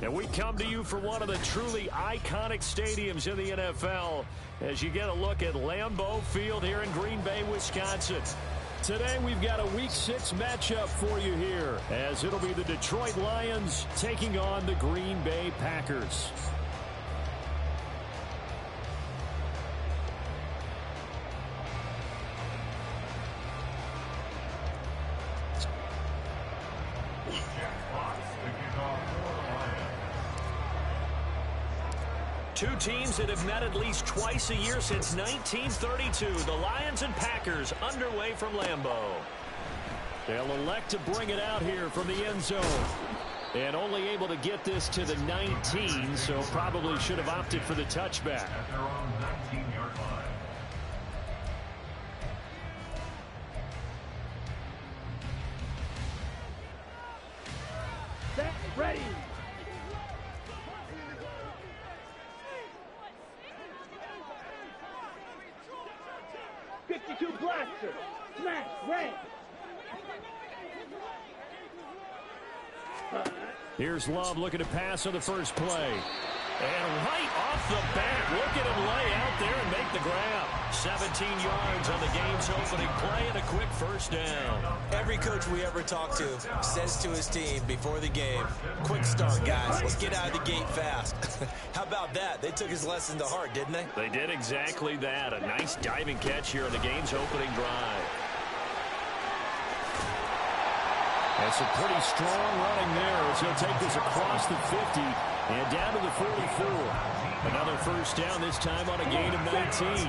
And we come to you from one of the truly iconic stadiums in the NFL as you get a look at Lambeau Field here in Green Bay, Wisconsin. Today we've got a Week 6 matchup for you here as it'll be the Detroit Lions taking on the Green Bay Packers. Two teams that have met at least twice a year since 1932. The Lions and Packers underway from Lambeau. They'll elect to bring it out here from the end zone. And only able to get this to the 19, so probably should have opted for the touchback. Set, ready. Blaster, smash, red. Here's Love looking to pass on the first play. And right off the bat, look at him lay out there and make the grab. 17 yards on the game's opening play and a quick first down. Every coach we ever talk to says to his team before the game, quick start, guys. Let's get out of the gate fast. How about that? They took his lesson to heart, didn't they? They did exactly that. A nice diving catch here on the game's opening drive. That's a pretty strong running there as he'll take this across the 50 and down to the 44. Another first down, this time on a gain of 19.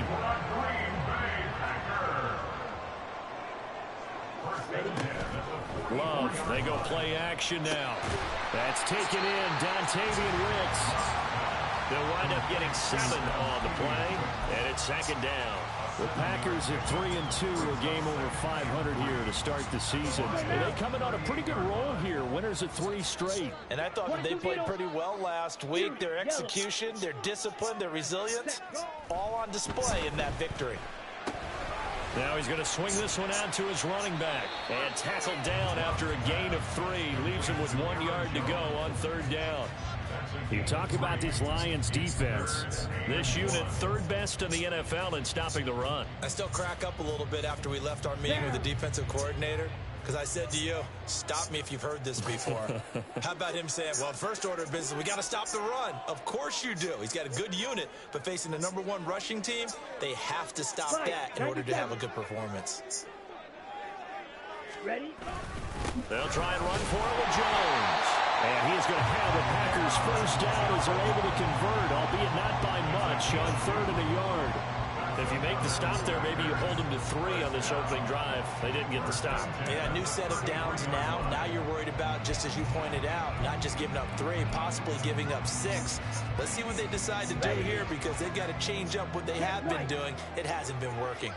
Love, they go play action now. That's taken in, Dontavian Wicks. They'll wind up getting 7 on the play, and it's second down. The Packers at 3-2, a game over 500 here to start the season. And they coming on a pretty good roll here, winners of 3 straight. And I thought that they played pretty well last week. Their execution, their discipline, their resilience, all on display in that victory. Now he's going to swing this one out to his running back. And tackled down after a gain of 3. Leaves him with 1 yard to go on third down. You talk about this Lions defense. This unit third best in the NFL in stopping the run. I still crack up a little bit after we left our meeting with the defensive coordinator. Because I said to you, stop me if you've heard this before. How about him saying, well, first order of business, we got to stop the run. Of course you do. He's got a good unit, but facing the #1 rushing team, they have to stop that in order to have a good performance. Ready? They'll try and run for it with Jones. And he's going to have the Packers first down as they're able to convert, albeit not by much, on 3rd and a yard. If you make the stop there, maybe you hold them to 3 on this opening drive. They didn't get the stop. Yeah, new set of downs now. Now you're worried about, just as you pointed out, not just giving up 3, possibly giving up 6. Let's see what they decide to do here because they've got to change up what they have been doing. It hasn't been working.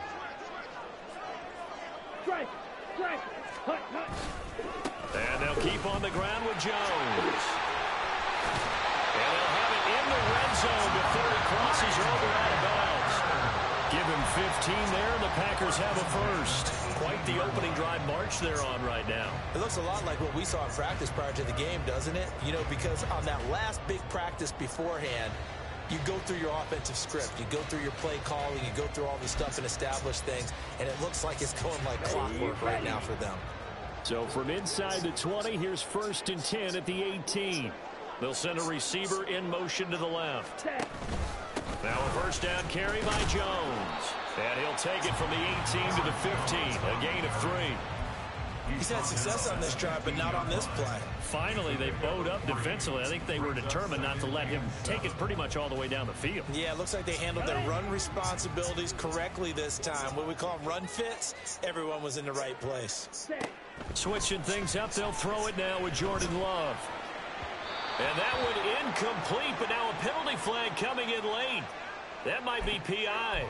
Strike, strike, hut, hut. And they'll keep on the ground with Jones. And they'll have it in the red zone before he crosses over out of bounds. Give him 15 there, and the Packers have a first. Quite the opening drive march they're on right now. It looks a lot like what we saw in practice prior to the game, doesn't it? You know, because on that last big practice beforehand, you go through your offensive script. You go through your play calling. You go through all the stuff and establish things, and it looks like it's going like clockwork right now for them. So from inside the 20, here's 1st and 10 at the 18. They'll send a receiver in motion to the left. Now a first down carry by Jones. And he'll take it from the 18 to the 15, a gain of 3. He's had success on this drive, but not on this play. Finally, they bowed up defensively. I think they were determined not to let him take it pretty much all the way down the field. Yeah, it looks like they handled their run responsibilities correctly this time. What we call run fits, everyone was in the right place. Switching things up, they'll throw it now with Jordan Love. And that one incomplete, but now a penalty flag coming in late. That might be PI.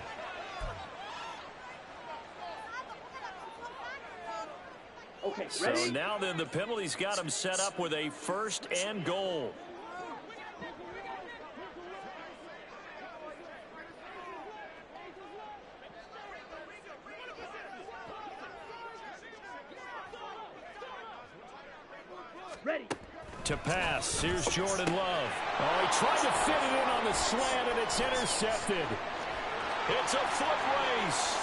Okay, so now then the penalty's got him set up with a 1st and goal. Ready. to pass. Here's Jordan Love. Oh, he tried to fit it in on the slant, and it's intercepted. It's a foot race.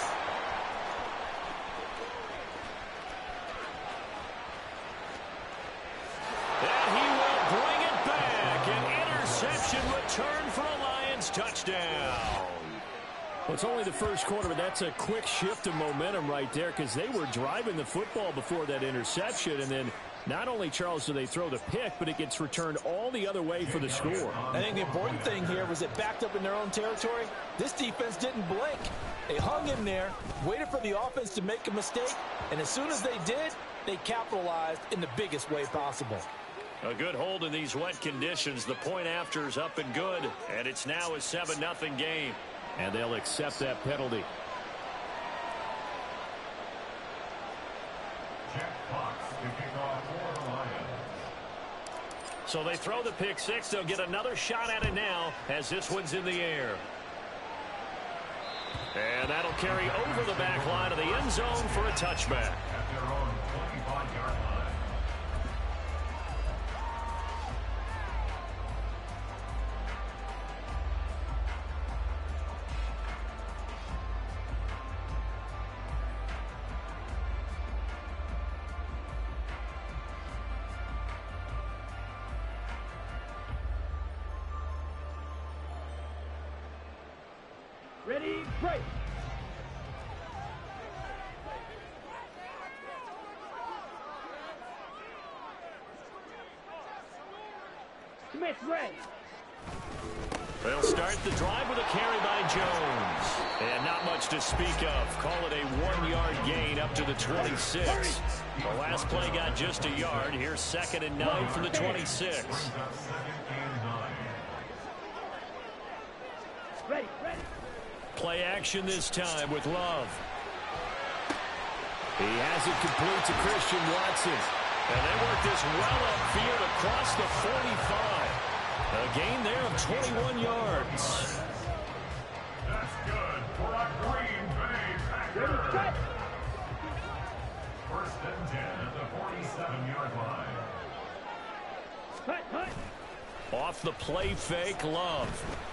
And he will bring it back. An interception return for a Lions touchdown. Well, it's only the first quarter, but that's a quick shift of momentum right there because they were driving the football before that interception. And then not only, Charles, do they throw the pick, but it gets returned all the other way for the score. I think the important thing here was it backed up in their own territory. This defense didn't blink. They hung in there, waited for the offense to make a mistake, and as soon as they did, they capitalized in the biggest way possible. A good hold in these wet conditions. The point after is up and good, and it's now a 7-0 game. And they'll accept that penalty. So they throw the pick six. They'll get another shot at it now as this one's in the air. And that'll carry over the back line of the end zone for a touchback. Ready, break. Smith ready. They'll start the drive with a carry by Jones. And not much to speak of. Call it a 1-yard gain up to the 26. The last play got just a yard. Here's 2nd and 9 from the 26. Ready, ready. Play action this time with Love. He has it complete to Christian Watson. And they work this well upfield across the 45. A gain there of 21 yards. That's good for a Green Bay Packers. Ready, set. 1st and 10 at the 47-yard line. Hut, hut. Off the play fake, Love.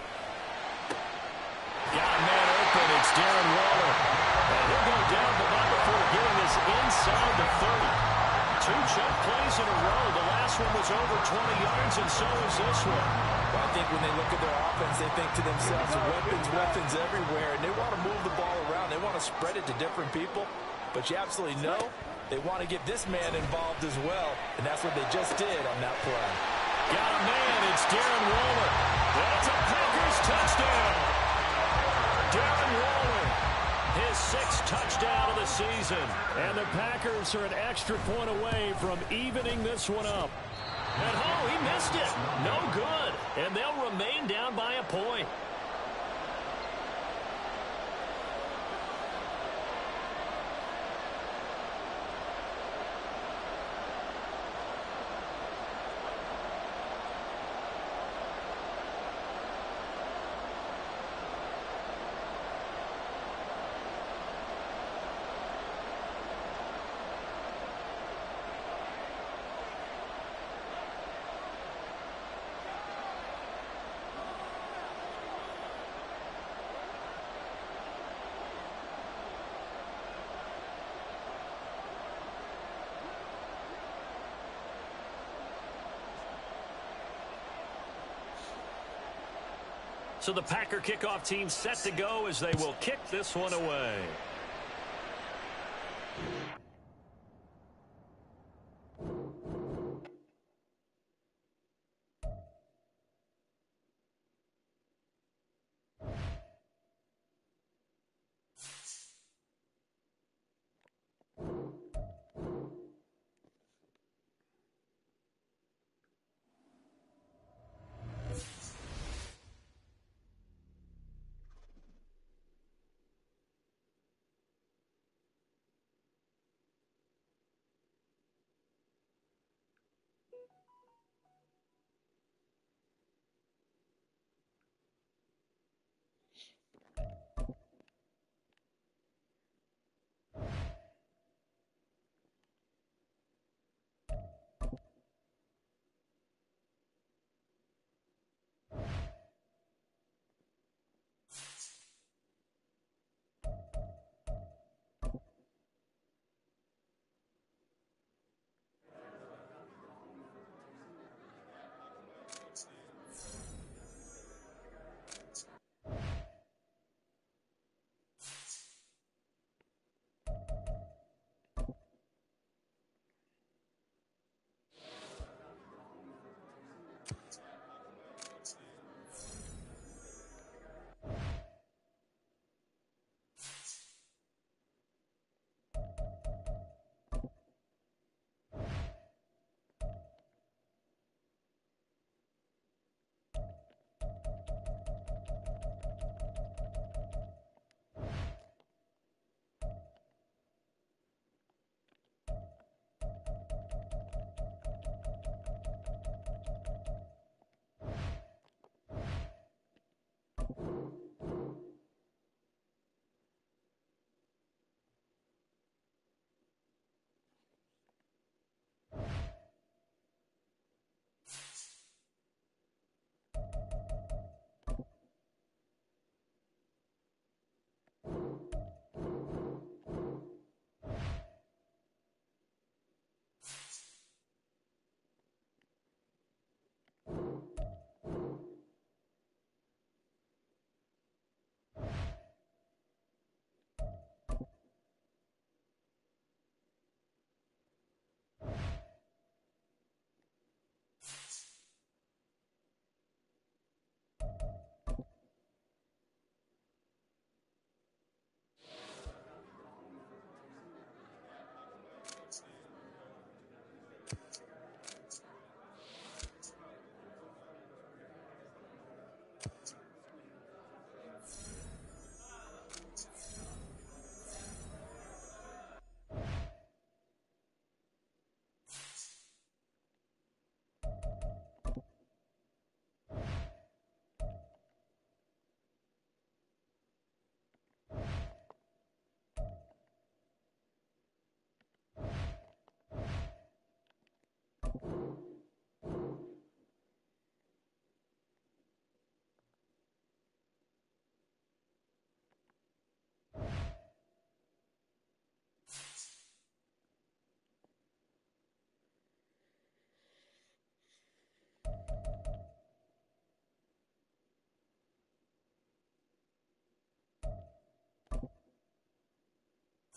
Got a man open. It's Darren Waller. And he'll go down, but not before getting this inside the 30. 2 choke plays in a row. The last one was over 20 yards, and so is this one. Well, I think when they look at their offense, they think to themselves, weapons everywhere, and they want to move the ball around. They want to spread it to different people, but you absolutely know they want to get this man involved as well, and that's what they just did on that play. Got a man. It's Darren Waller. That's a Packers touchdown. Darren Waller, his 6th touchdown of the season. And the Packers are an extra point away from evening this one up. And oh, he missed it. No good. And they'll remain down by a point. So the Packer kickoff team set to go as they will kick this one away.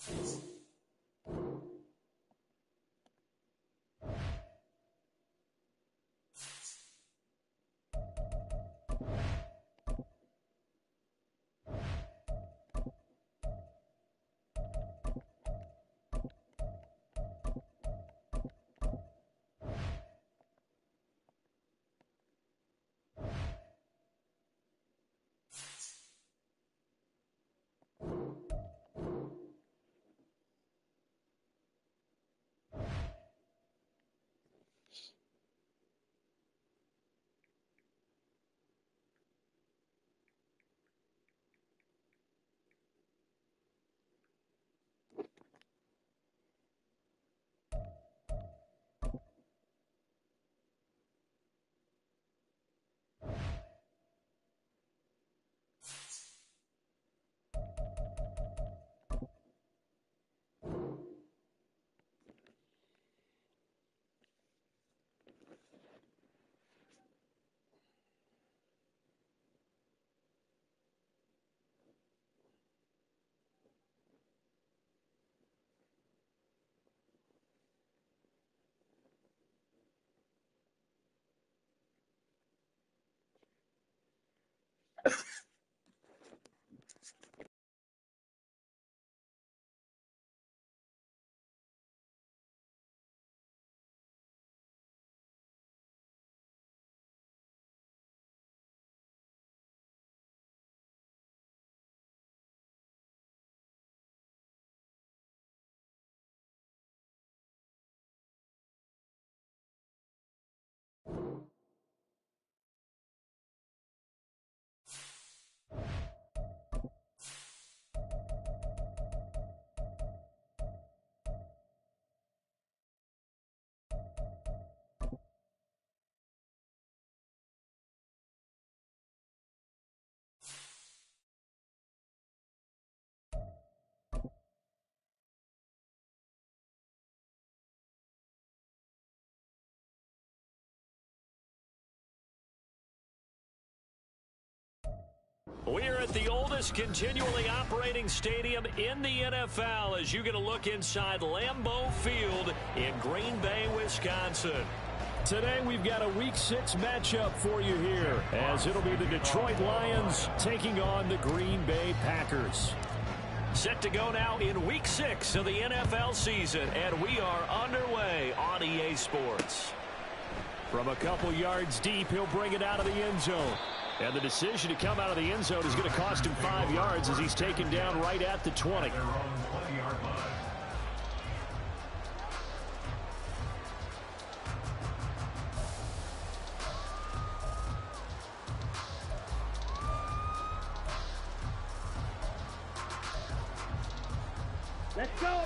We're at the oldest continually operating stadium in the NFL as you get a look inside Lambeau Field in Green Bay, Wisconsin. Today we've got a Week 6 matchup for you here as it'll be the Detroit Lions taking on the Green Bay Packers. Set to go now in Week 6 of the NFL season, and we are underway on EA Sports. From a couple yards deep, he'll bring it out of the end zone. And the decision to come out of the end zone is going to cost him 5 yards as he's taken down right at the 20. Let's go.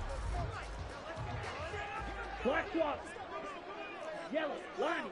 Black swap. Yellow, line.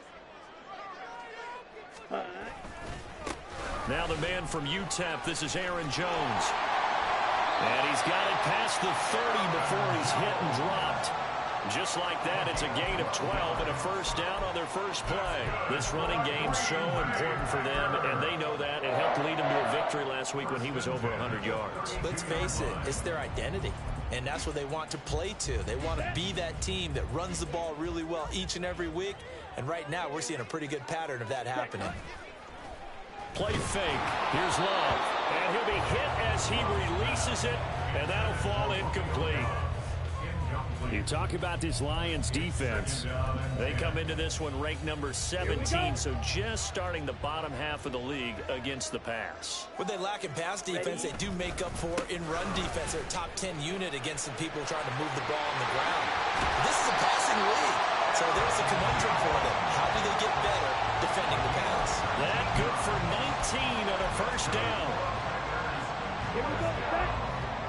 Now the man from UTEP, this is Aaron Jones. And he's got it past the 30 before he's hit and dropped. Just like that, it's a gain of 12 and a first down on their first play. This running game's so important for them, and they know that. It helped lead them to a victory last week when he was over 100 yards. Let's face it, it's their identity, and that's what they want to play to. They want to be that team that runs the ball really well each and every week, and right now we're seeing a pretty good pattern of that happening. Play fake. Here's Love, and he'll be hit as he releases it, and that'll fall incomplete. You talk about this Lions defense. They come into this one ranked number 17, so just starting the bottom half of the league against the pass. What they lack in pass defense, they do make up for in run defense. They're a top 10 unit against some people trying to move the ball on the ground. This is a passing league, so there's a conundrum for them. How do they get better defending the pass? That good for 19 on a first down. Here we go. Back.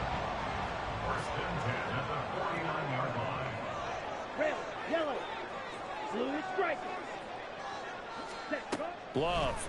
Red, yellow, blue is striking. Love.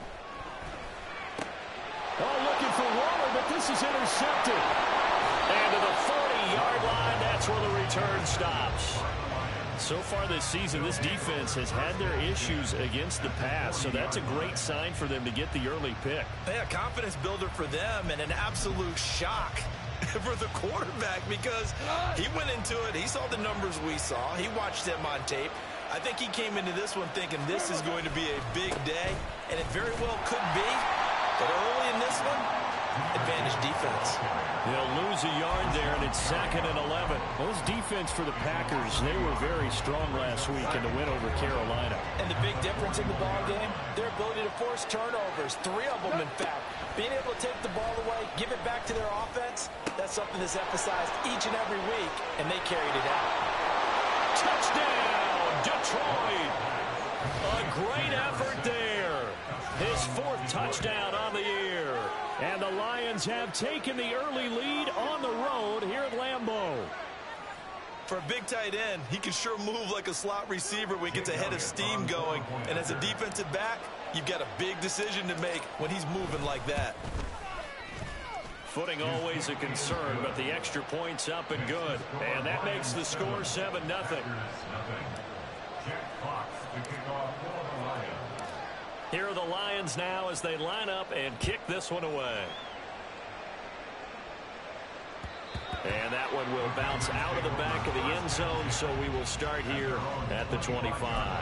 Oh, looking for Waller, but this is intercepted. And to the 40-yard line, that's where the return stops. So far this season, this defense has had their issues against the pass, so that's a great sign for them to get the early pick. Yeah, confidence builder for them and an absolute shock for the quarterback because he went into it. He saw the numbers we saw. He watched them on tape. I think he came into this one thinking this is going to be a big day, and it very well could be. But early in this one, advantage defense. They'll lose a yard there, and it's 2nd and 11. Those defense for the Packers, they were very strong last week in the win over Carolina. And the big difference in the ball game, their ability to force turnovers, 3 of them, in fact. Being able to take the ball away, give it back to their offense, that's something that's emphasized each and every week, and they carried it out. Touchdown, Detroit! A great effort there. His 4th touchdown on the year. And the Lions have taken the early lead on the road here at Lambeau. For a big tight end, he can sure move like a slot receiver when he gets a head of steam going. And as a defensive back, you've got a big decision to make when he's moving like that. Footing always a concern, but the extra point's up and good. And that makes the score 7-0. Here are the Lions now as they line up and kick this one away. And that one will bounce out of the back of the end zone, so we will start here at the 25.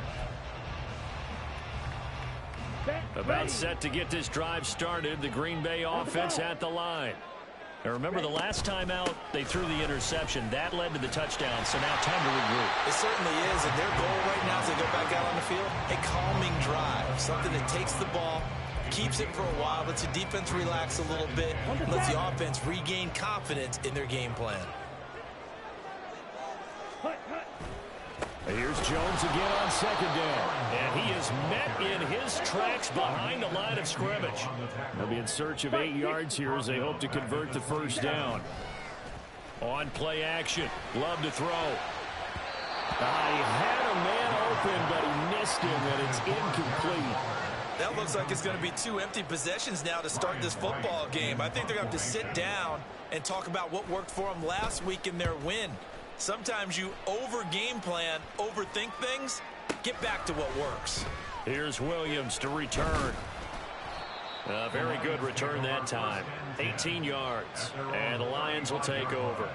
About set to get this drive started, the Green Bay offense at the line. Now remember, the last time out, they threw the interception. That led to the touchdown, so now time to regroup. It certainly is, and their goal right now as they go back out on the field, a calming drive, something that takes the ball, keeps it for a while, lets the defense relax a little bit, lets the offense regain confidence in their game plan. Here's Jones again on 2nd down. And he is met in his tracks behind the line of scrimmage. They'll be in search of 8 yards here as they hope to convert the 1st down. On play action. Love to throw. He had a man open, but he missed him, and it's incomplete. That looks like it's going to be 2 empty possessions now to start this football game. I think they're going to have to sit down and talk about what worked for them last week in their win. Sometimes you over-game plan, overthink things. Get back to what works. Here's Williams to return. A very good return that time. 18 yards. And the Lions will take over.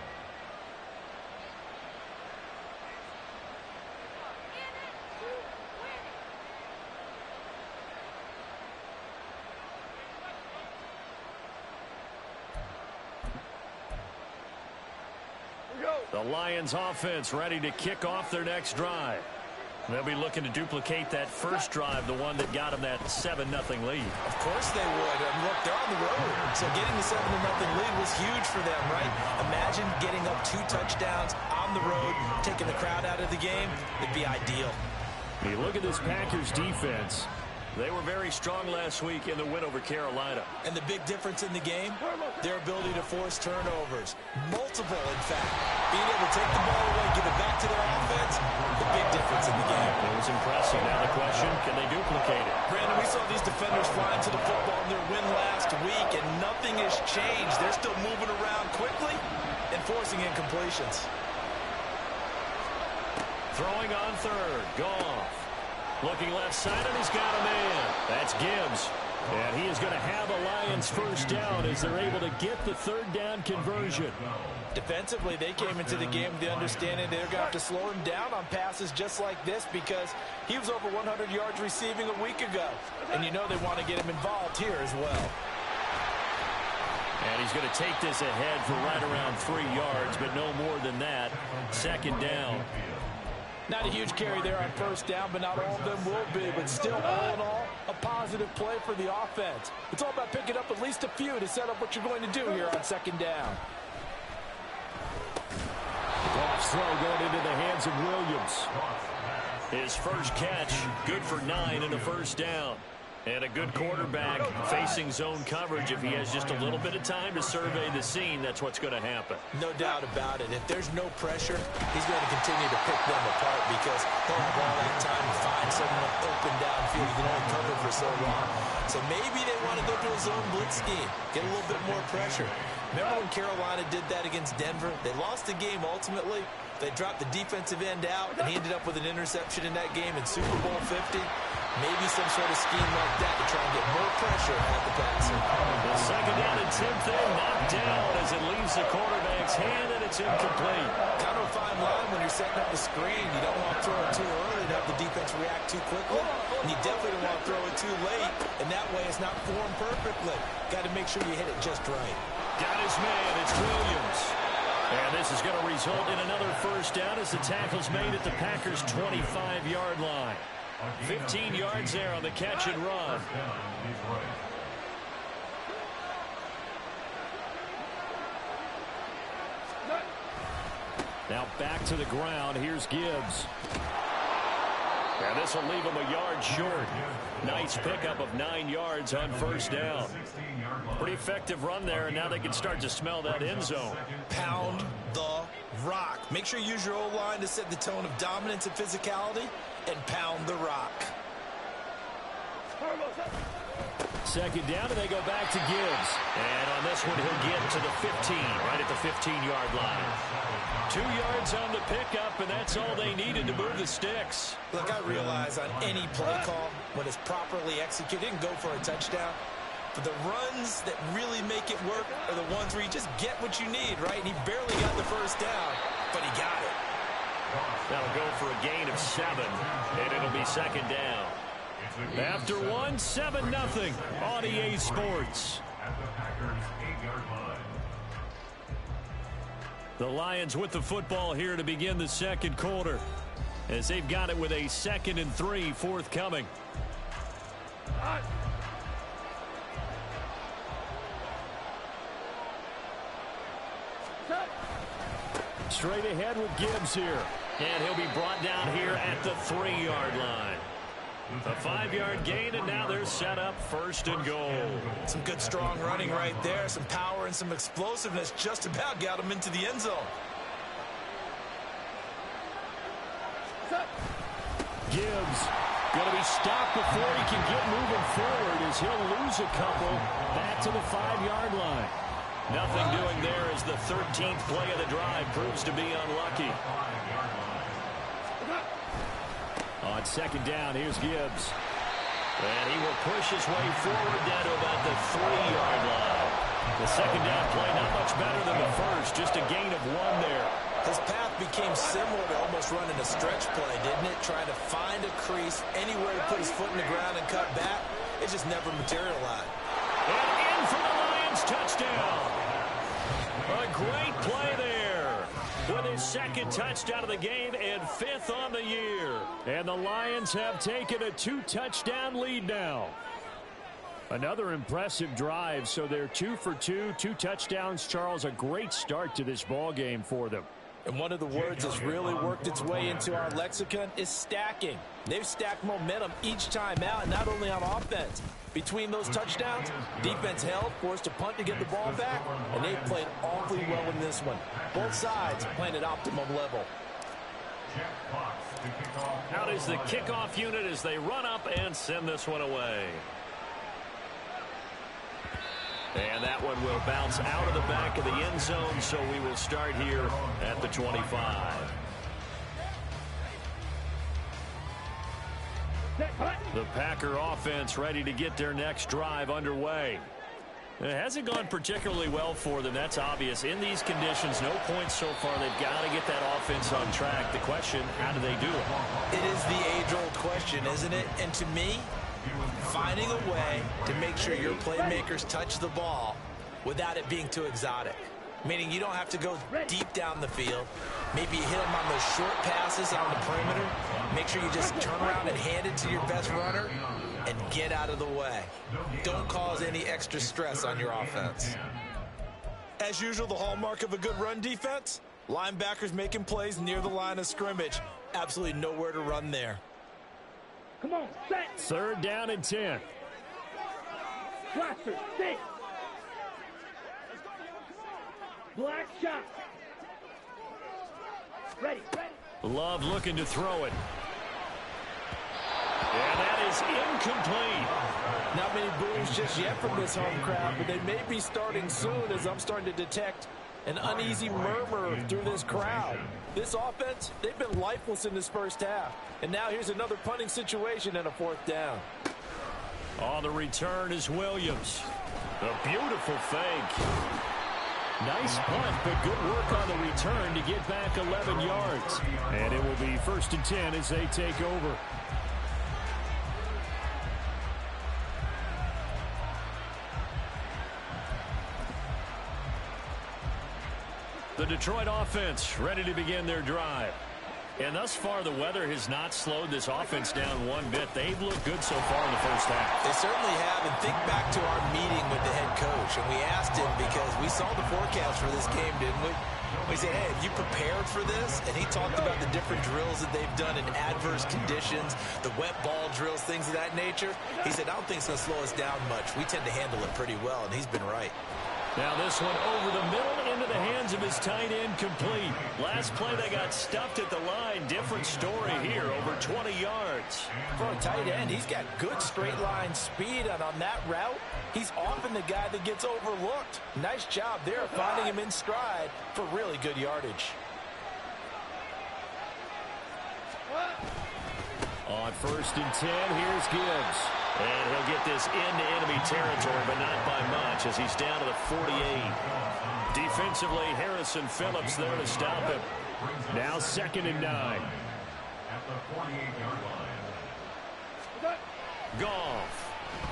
The Lions offense ready to kick off their next drive. They'll be looking to duplicate that first drive, the one that got them that 7-0 lead. Of course they would. Look, they're on the road. So getting the 7-0 lead was huge for them, right? Imagine getting up 2 touchdowns on the road, taking the crowd out of the game. It'd be ideal. You look at this Packers defense. They were very strong last week in the win over Carolina. And the big difference in the game, their ability to force turnovers. Multiple, in fact. Being able to take the ball away, give it back to their offense, the big difference in the game. It was impressive. Now the question, can they duplicate it? Brandon, we saw these defenders flying to the football in their win last week, and nothing has changed. They're still moving around quickly and forcing incompletions. Throwing on 3rd. Goff. Looking left side, and he's got a man. That's Gibbs. And he is going to have a Lions 1st down as they're able to get the 3rd down conversion. Defensively, they came into the game with the understanding they're going to have to slow him down on passes just like this because he was over 100 yards receiving a week ago. And you know they want to get him involved here as well. And he's going to take this ahead for right around 3 yards, but no more than that. 2nd down. Not a huge carry there on 1st down, but not all of them will be. But still, all in all, a positive play for the offense. It's all about picking up at least a few to set up what you're going to do here on 2nd down. Goff's throw going into the hands of Williams. His first catch, good for 9 and a 1st down. And a good quarterback facing zone coverage. If he has just a little bit of time to survey the scene, that's what's going to happen. No doubt about it. If there's no pressure, he's going to continue to pick them apart because he'll have all that time to find someone open downfield. He can only cover for so long. So maybe they want to go to a zone blitz scheme, get a little bit more pressure. Remember when Carolina did that against Denver? They lost the game ultimately. They dropped the defensive end out, and he ended up with an interception in that game in Super Bowl 50. Maybe some sort of scheme like that to try and get more pressure at the passer. The second down and 10th there, knocked down as it leaves the quarterback's hand, and it's incomplete. Kind of a fine line when you're setting up the screen. You don't want to throw it too early to have the defense react too quickly, and you definitely don't want to throw it too late, and that way it's not formed perfectly. Got to make sure you hit it just right. Got his man, it's Williams. And this is going to result in another first down as the tackle's made at the Packers' 25-yard line. 15 yards there on the catch and run. Now back to the ground. Here's Gibbs. And this will leave him a yard short. Nice pickup of 9 yards on first down. Pretty effective run there, and now they can start to smell that end zone. Pound the rock. Make sure you use your O-line to set the tone of dominance and physicality, and pound the rock. Second down, and they go back to Gibbs. And on this one, he'll get to the 15, right at the 15-yard line. 2 yards on the pickup, and that's all they needed to move the sticks. Look, I realize on any play call, when it's properly executed, and go for a touchdown. But the runs that really make it work are the ones where you just get what you need, right? And he barely got the first down, but he got it. That'll go for a gain of 7, and it'll be second down. After 1, 7-0 on EA Sports. The Lions with the football here to begin the second quarter, as they've got it with a 2nd and 3 forthcoming. Straight ahead with Gibbs here. And he'll be brought down here at the 3-yard line. A 5-yard gain, and now they're set up 1st and goal. Some good strong running right there. Some power and some explosiveness just about got him into the end zone. Gibbs going to be stopped before he can get moving forward as he'll lose a couple back to the 5-yard line. Nothing doing there as the 13th play of the drive proves to be unlucky. On second down, here's Gibbs. And he will push his way forward down to about the 3-yard line. The second down play not much better than the first, just a gain of 1 there. His path became similar to almost running a stretch play, didn't it? Trying to find a crease, anywhere to put his foot in the ground and cut back. It just never materialized. And in for the Lions touchdown. A great play there. With his 2nd touchdown of the game and 5th on the year. And the Lions have taken a 2-touchdown lead now. Another impressive drive, so they're 2 for 2, 2 touchdowns. Charles, a great start to this ball game for them. And one of the words that's really worked its way into our lexicon is stacking. They've stacked momentum each time out, and not only on offense. Between those touchdowns, defense held, forced to punt to get the ball back, and they played awfully well in this one. Both sides playing at optimum level. Out is the kickoff unit as they run up and send this one away. And that one will bounce out of the back of the end zone, so we will start here at the 25. The Packer offense ready to get their next drive underway. It hasn't gone particularly well for them, that's obvious. In these conditions, no points so far. They've got to get that offense on track. The question, how do they do it? It is the age-old question, isn't it? And to me, finding a way to make sure your playmakers touch the ball without it being too exotic. Meaning you don't have to go deep down the field. Maybe you hit them on those short passes on the perimeter. Make sure you just turn around and hand it to your best runner and get out of the way. Don't cause any extra stress on your offense. As usual, the hallmark of a good run defense, linebackers making plays near the line of scrimmage. Absolutely nowhere to run there. Come on, set. 3rd down and 10. Blaster, sit. Black shot. Ready, ready. Love looking to throw it. And that is incomplete. Not many boos just yet from this home crowd, but they may be starting soon as I'm starting to detect An uneasy murmur through this crowd. This offense, they've been lifeless in this first half. And now here's another punting situation and a 4th down. On the return is Williams. A beautiful fake. Nice punt, but good work on the return to get back 11 yards. And it will be 1st and 10 as they take over. The Detroit offense ready to begin their drive. And thus far, the weather has not slowed this offense down one bit. They've looked good so far in the first half. They certainly have. And think back to our meeting with the head coach. And we asked him because we saw the forecast for this game, didn't we? We said, hey, have you prepared for this? And he talked about the different drills that they've done in adverse conditions, the wet ball drills, things of that nature. He said, I don't think it's going to slow us down much. We tend to handle it pretty well, and he's been right. Now this one over the middle into the hands of his tight end, complete. Last play they got stuffed at the line. Different story here, over 20 yards. For a tight end, he's got good straight line speed, and on that route, he's often the guy that gets overlooked. Nice job there finding him in stride for really good yardage. On 1st and 10, here's Gibbs. And he'll get this into enemy territory, but not by much as he's down to the 48. Defensively, Harrison Phillips there to stop him. Now 2nd and 9. At the 48-yard line. Goff.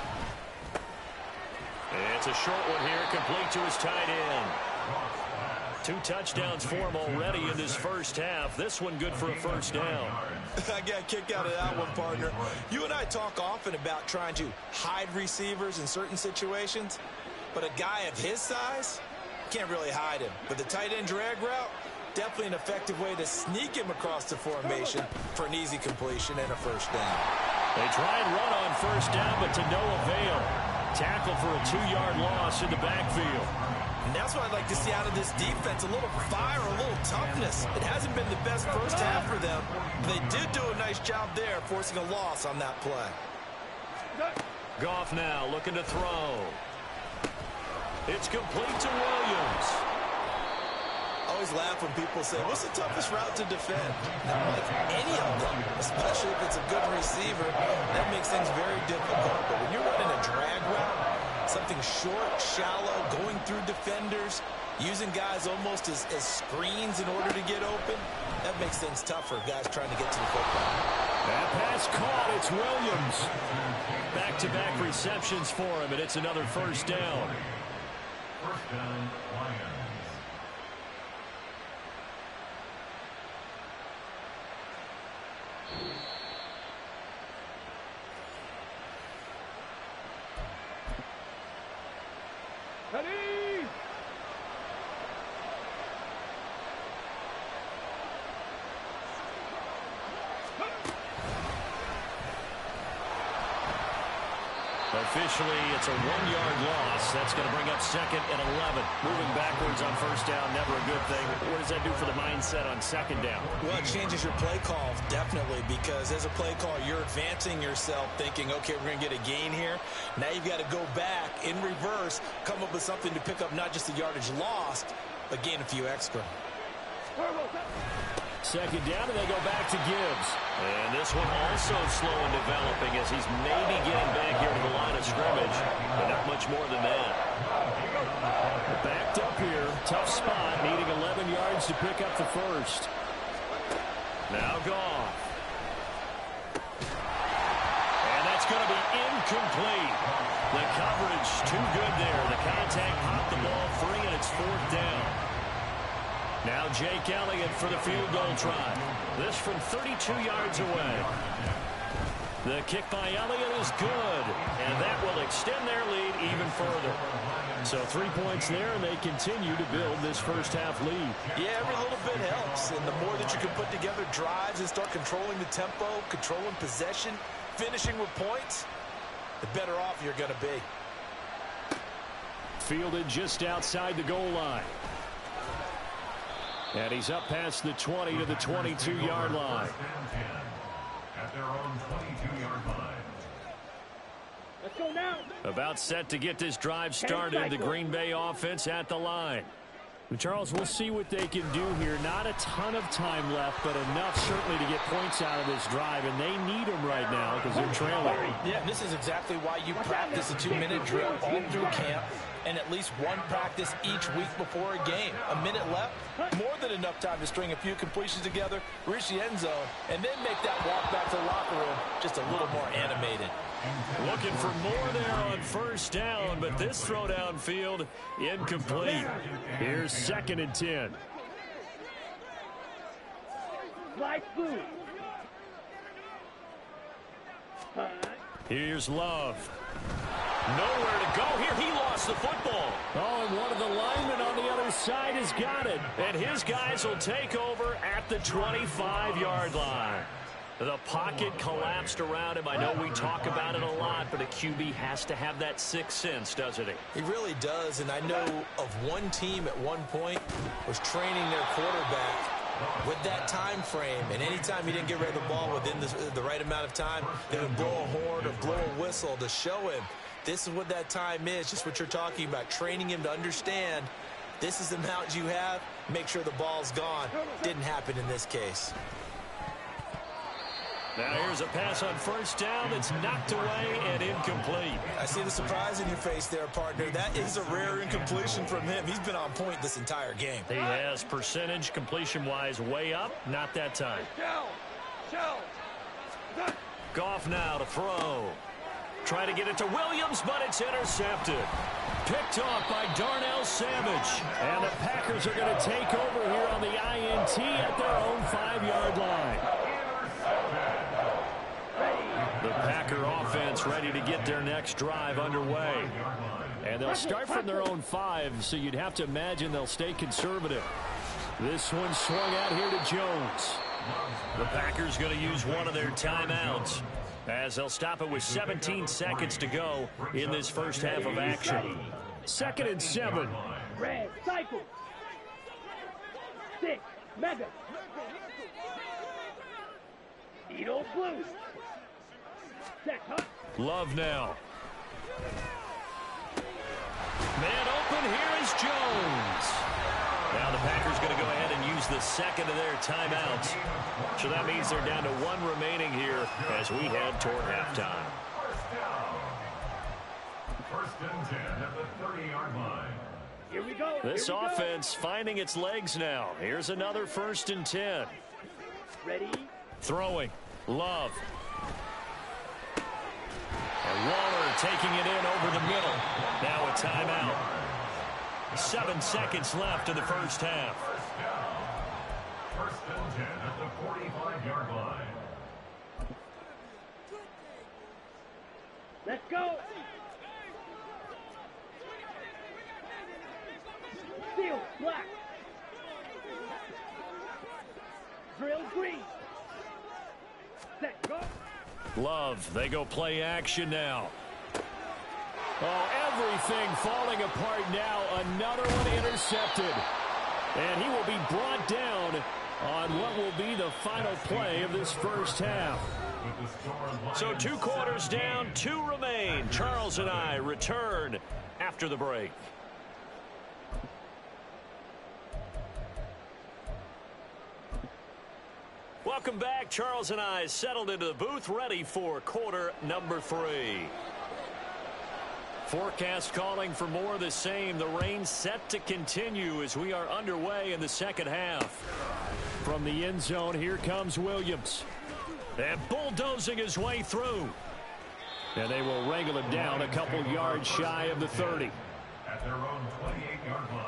It's a short one here, complete to his tight end. 2 touchdowns for him already in this first half. This one good for a 1st down. I got a kick out of that one, partner. You and I talk often about trying to hide receivers in certain situations, but a guy of his size can't really hide him. But the tight end drag route, definitely an effective way to sneak him across the formation for an easy completion and a 1st down. They try and run on 1st down, but to no avail. Tackle for a 2-yard loss in the backfield. And that's what I'd like to see out of this defense, a little fire, a little toughness. It hasn't been the best first half for them. They did do a nice job there, forcing a loss on that play. Goff now looking to throw. It's complete to Williams. I always laugh when people say, what's the toughest route to defend? Not like any of them, especially if it's a good receiver. That makes things very difficult. But when you're running a drag route, something short, shallow, going through defenders, using guys almost as screens in order to get open, that makes things tougher, guys trying to get to the football. That pass caught. It's Williams. Back-to-back receptions for him, and it's another 1st down. 1st down, Lions. Ready! Officially, it's a 1-yard loss. That's going to bring up 2nd and 11. Moving backwards on 1st down, never a good thing. What does that do for the mindset on 2nd down? Well, it changes your play call, definitely, because as a play caller, you're advancing yourself thinking, okay, we're going to get a gain here. Now you've got to go back in reverse, come up with something to pick up not just the yardage lost, but gain a few extra. 2nd down, and they go back to Gibbs. And this one also slow in developing as he's maybe getting back here to the line of scrimmage, but not much more than that. Backed up here, tough spot, needing 11 yards to pick up the 1st. Now Goff. And that's going to be incomplete. The coverage too good there. The contact popped the ball free, and it's 4th down. Now Jake Elliott for the field goal try. This from 32 yards away. The kick by Elliott is good, and that will extend their lead even further. So 3 points there, and they continue to build this first half lead. Yeah, every little bit helps, and the more that you can put together drives and start controlling the tempo, controlling possession, finishing with points, the better off you're going to be. Fielded just outside the goal line. And he's up past the 20 to the 22-yard line. At their own 22-yard line. Let's go now. About set to get this drive started. The Green Bay offense at the line. Charles, we'll see what they can do here. Not a ton of time left, but enough certainly to get points out of this drive, and they need them right now because they're trailing. Yeah, and this is exactly why you practice a 2-minute drill all through camp and at least one practice each week before a game. A minute left, more than enough time to string a few completions together, reach the end zone, and then make that walk back to the locker room just a little more animated. Looking for more there on first down, but this throw downfield incomplete. Here's 2nd and 10. Slide through. Here's Love. Nowhere to go here. He lost the football. Oh, and one of the linemen on the other side has got it. And his guys will take over at the 25-yard line. The pocket collapsed around him. I know we talk about it a lot, but a QB has to have that sixth sense, doesn't he? He really does, and I know of one team at one point was training their quarterback with that time frame, and anytime he didn't get rid of the ball within the right amount of time, they would blow a horn or blow a whistle to show him this is what that time is, just what you're talking about, training him to understand this is the amount you have, make sure the ball's gone. Didn't happen in this case. Now here's a pass on first down that's knocked away and incomplete. I see the surprise in your face there, partner. That is a rare incompletion from him. He's been on point this entire game. He has percentage completion-wise way up. Not that time. Goff now to throw. Try to get it to Williams, but it's intercepted. Picked off by Darnell Savage. And the Packers are going to take over here on the INT at their own 5-yard line. The Packer offense ready to get their next drive underway. And they'll start from their own 5, so you'd have to imagine they'll stay conservative. This one swung out here to Jones. The Packers going to use one of their timeouts as they'll stop it with 17 seconds to go in this first half of action. 2nd and 7. Red cycle. 6 mega. Edo blue. Set up. Love now. Man open, here is Jones. Now the Packers going to go ahead and use the second of their timeouts. So that means they're down to 1 remaining here as we head toward halftime. First and 10 at the 30-yard line. Here we go. This Here we go. offense finding its legs now. Here's another 1st and 10. Ready? Throwing. Love. And Waller taking it in over the middle. Now a timeout. 7 seconds left in the first half. First and 10 at the 45-yard line. Let's go. Steel black. Drill green. Set go. Love, they go play action now. Oh, everything falling apart now. Another one intercepted. And he will be brought down on what will be the final play of this first half. So 2 quarters down, 2 remain. Charles and I return after the break. Welcome back. Charles and I settled into the booth, ready for quarter number 3. Forecast calling for more of the same. The rain set to continue as we are underway in the second half. From the end zone, here comes Williams. And bulldozing his way through. And they will wrangle him down a couple yards shy of the 30. At their own 28-yard line.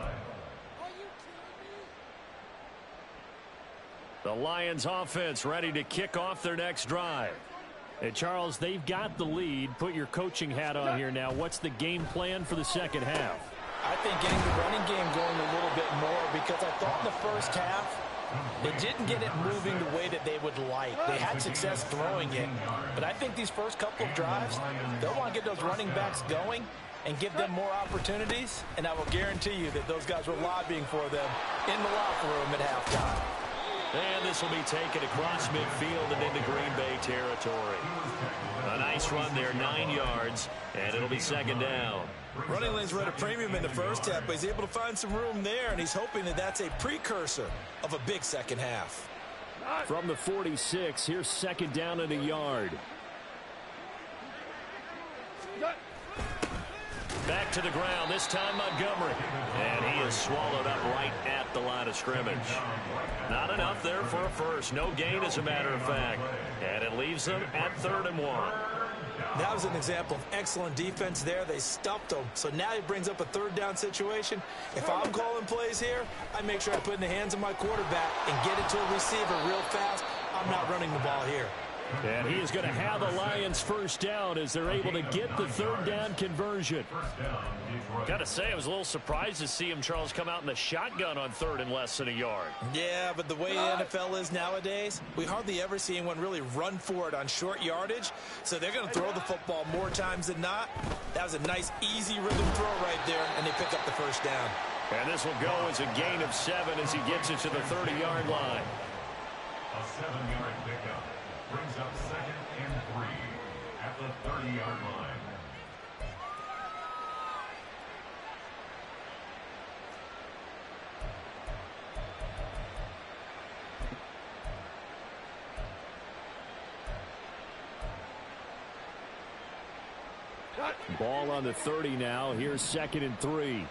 The Lions offense ready to kick off their next drive. And Charles, they've got the lead. Put your coaching hat on here now. What's the game plan for the second half? I think getting the running game going a little bit more, because I thought in the first half they didn't get it moving the way that they would like. They had success throwing it, but I think these first couple of drives, they'll want to get those running backs going and give them more opportunities, and I will guarantee you that those guys were lobbying for them in the locker room at halftime. And the this will be taken across midfield and into Green Bay territory. A nice run there, 9 yards, and it'll be second down. Running lanes were at a premium in the first half, but he's able to find some room there, and he's hoping that that's a precursor of a big second half. From the 46, here's second down and a yard. Back to the ground, this time Montgomery. And he is swallowed up right at the line of scrimmage. Not enough there for a first. No gain, as a matter of fact. And it leaves them at 3rd and 1. That was an example of excellent defense there. They stuffed him. So now he brings up a 3rd down situation. If I'm calling plays here, I make sure I put it in the hands of my quarterback and get it to a receiver real fast. I'm not running the ball here. And he is going to have the Lions first down as they're able to get the 3rd down conversion. Got to say, I was a little surprised to see him, Charles, come out in the shotgun on 3rd and less than a yard. Yeah, but the way the NFL is nowadays, we hardly ever see anyone really run for it on short yardage. So they're going to throw the football more times than not. That was a nice, easy rhythm throw right there, and they pick up the first down. And this will go as a gain of 7 as he gets it to the 30-yard line. A 7-yard pickup brings up 2nd and 3 at the 30-yard line. Ball on the 30 now. Here's 2nd and 3.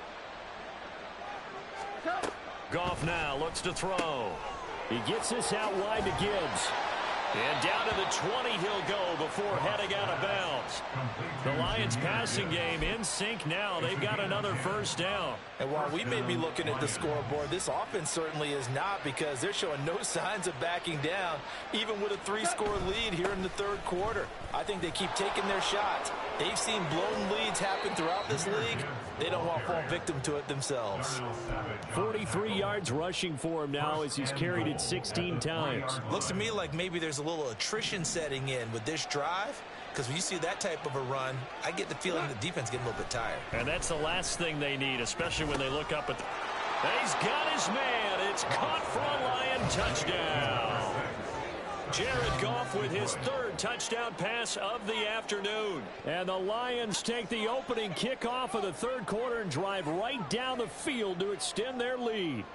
Goff now looks to throw. He gets this out wide to Gibbs. And down to the 20 he'll go before heading out of bounds. The Lions passing game in sync now. They've got another first down. And while we may be looking at the scoreboard, this offense certainly is not, because they're showing no signs of backing down, even with a 3-score lead here in the 3rd quarter. I think they keep taking their shots. They've seen blown leads happen throughout this league. They don't want to fall victim to it themselves. 43 yards rushing for him now as he's carried it 16 times. Looks to me like maybe there's a little attrition setting in with this drive, because when you see that type of a run, I get the feeling the defense getting a little bit tired. And that's the last thing they need, especially when they look up at the... He's got his man. It's caught for a Lion touchdown. Jared Goff with his 3rd touchdown pass of the afternoon. And the Lions take the opening kickoff of the 3rd quarter and drive right down the field to extend their lead.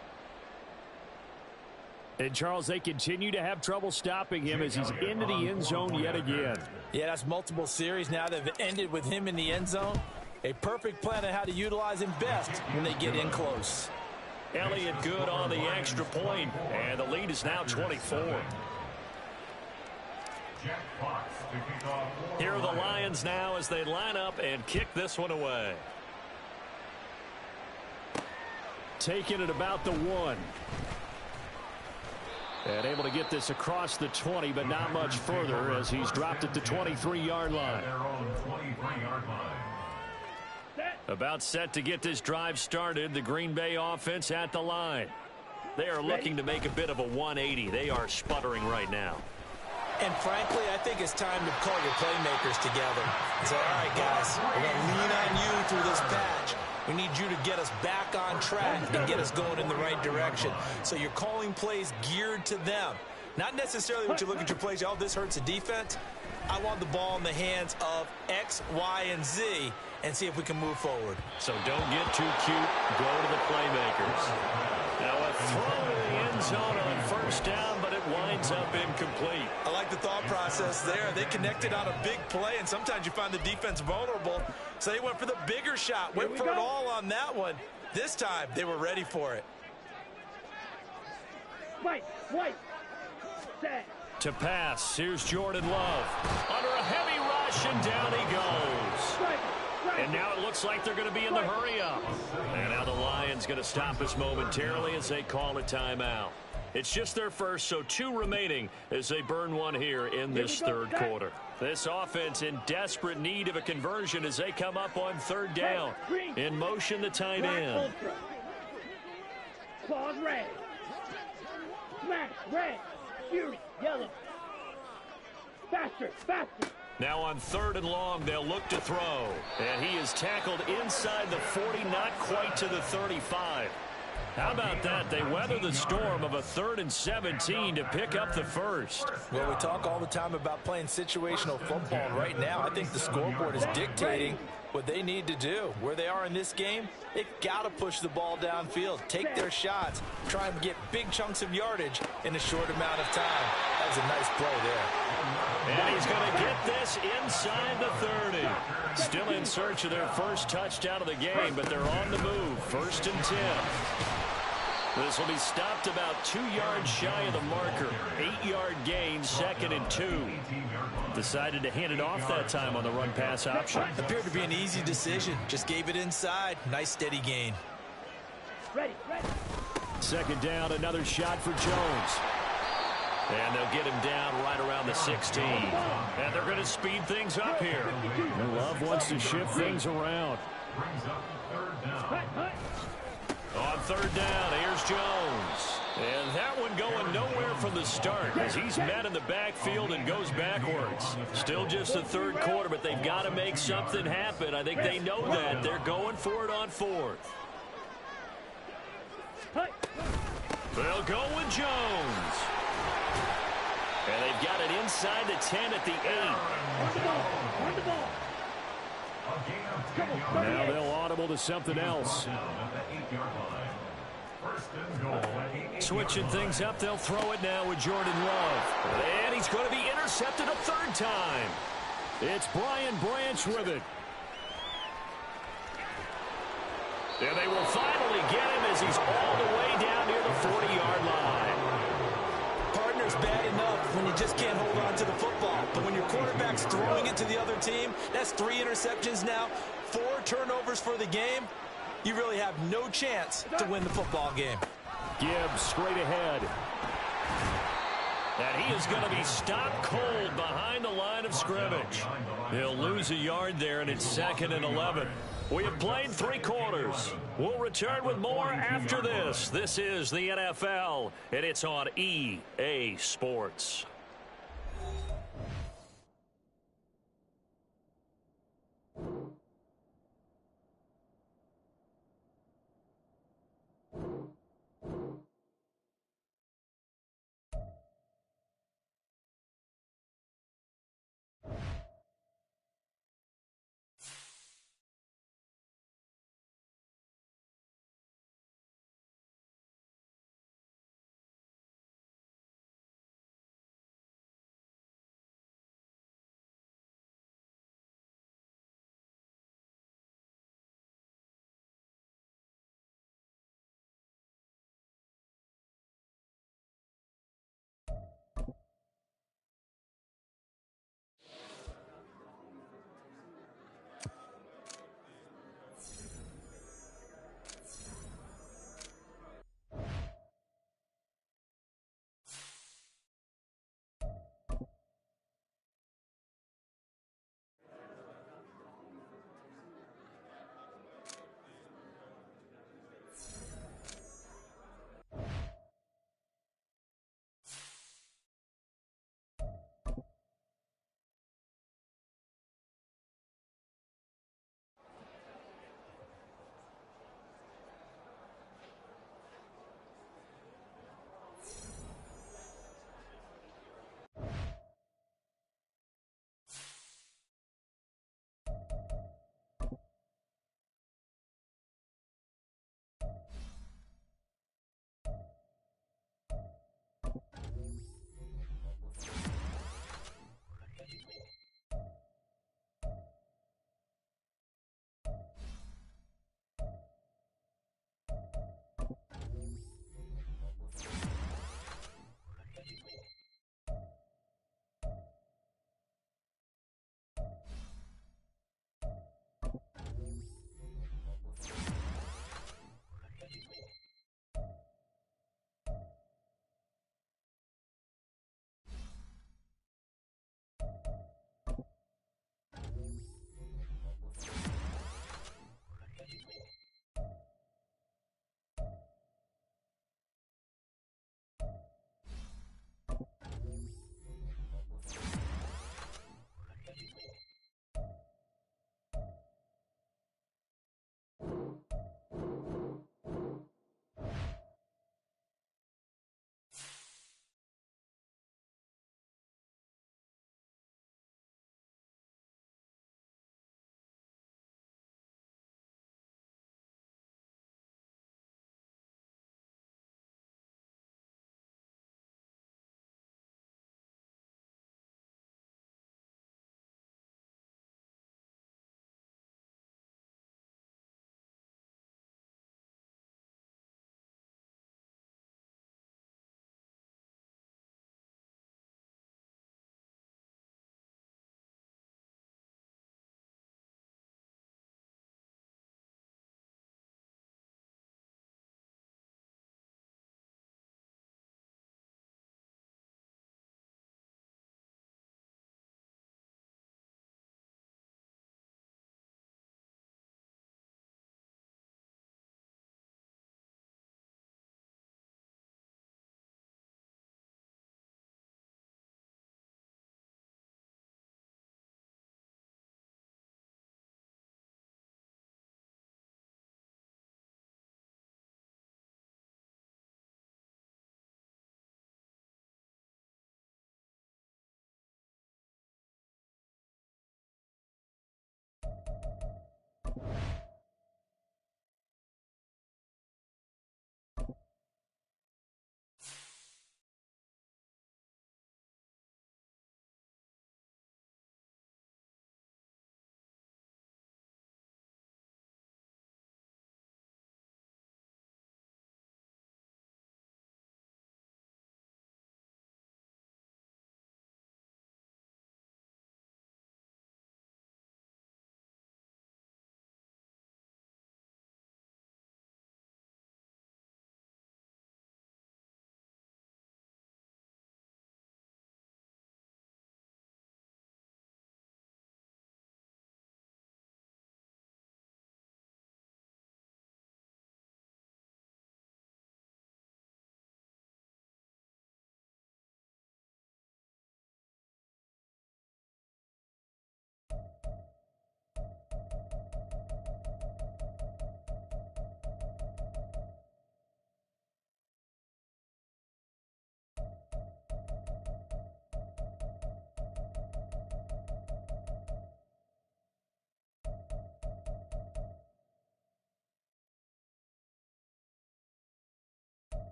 And, Charles, they continue to have trouble stopping him as he's into the end zone yet again. Yeah, that's multiple series now that have ended with him in the end zone. A perfect plan on how to utilize him best when they get in close. Elliott good on the extra point, and the lead is now 24. Jack Fox to kick off. Here are the Lions now as they line up and kick this one away. Taking it about the 1. And able to get this across the 20, but not much further as he's dropped at the 23-yard line. Their own 23-yard line. About set to get this drive started. The Green Bay offense at the line. They are looking to make a bit of a 180. They are sputtering right now. And frankly, I think it's time to call your playmakers together and say, all right, guys, we're going to lean on you through this patch. We need you to get us back on track and get us going in the right direction. So you're calling plays geared to them. Not necessarily what you look at your plays, oh, this hurts the defense. I want the ball in the hands of X, Y, and Z and see if we can move forward. So don't get too cute. Go to the playmakers. Now a throw in the end zone on first down, but it winds up incomplete. I like the thought process there. They connected on a big play, and sometimes you find the defense vulnerable. So they went for the bigger shot, went for it all on that one. This time, they were ready for it. White, set. To pass, here's Jordan Love. Under a heavy rush, and down he goes. And now it looks like they're going to be in the hurry-up. And now the Lions going to stop us momentarily as they call a timeout. It's just their first, so 2 remaining as they burn one here in this 3rd quarter. This offense in desperate need of a conversion as they come up on 3rd down. In motion, the tight end. Claws red. Smash red. Fury yellow. Faster, faster. Now on 3rd and long, they'll look to throw. And he is tackled inside the 40, not quite to the 35. How about that? They weather the storm of a 3rd and 17 to pick up the first. Well, we talk all the time about playing situational football, and right now I think the scoreboard is dictating what they need to do. Where they are in this game, they've got to push the ball downfield, take their shots, try and get big chunks of yardage in a short amount of time. That was a nice play there. And he's going to get this inside the 30. Still in search of their first touchdown of the game, but they're on the move. 1st and 10. This will be stopped about 2 yards shy of the marker. 8-yard gain, 2nd and 2. Decided to hand it off that time on the run-pass option. Appeared to be an easy decision. Just gave it inside. Nice steady gain. Ready. 2nd down, another shot for Jones. And they'll get him down right around the 16. And they're going to speed things up here. Love wants to shift things around. On 3rd down, here's Jones. And that one going nowhere from the start as he's met in the backfield and goes backwards. Still just the 3rd quarter, but they've got to make something happen. I think they know that. They're going for it on 4th. They'll go with Jones. And they've got it inside the 10 at the 8. On the ball. Now they'll audible to something else. Switching things up, they'll throw it now with Jordan Love. And he's going to be intercepted a 3rd time. It's Brian Branch with it. And they will finally get him as he's all the way down near the 40-yard line. Partner's bad enough when you just can't hold on to the football. But when your quarterback's throwing it to the other team, that's 3 interceptions now, 4 turnovers for the game. You really have no chance to win the football game. Gibbs straight ahead. And he is going to be stopped cold behind the line of scrimmage. He'll lose a yard there, and it's 2nd and 11. We have played 3 quarters. We'll return with more after this. This is the NFL, and it's on EA Sports.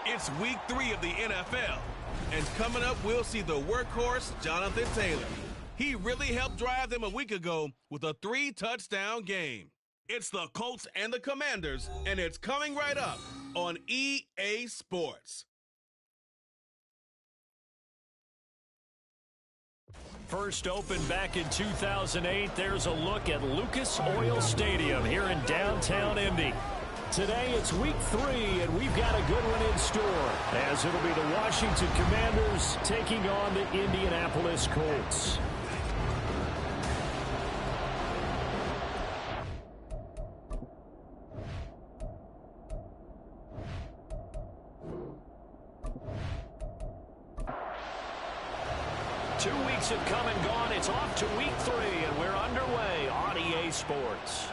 It's week 3 of the NFL. And coming up, we'll see the workhorse, Jonathan Taylor. He really helped drive them a week ago with a 3-touchdown game. It's the Colts and the Commanders, and it's coming right up on EA Sports. First opened back in 2008, there's a look at Lucas Oil Stadium here in downtown Indy. Today it's week 3, and we've got a good one in store, as it'll be the Washington Commanders taking on the Indianapolis Colts. Have come and gone. It's off to week 3, and we're underway on EA Sports.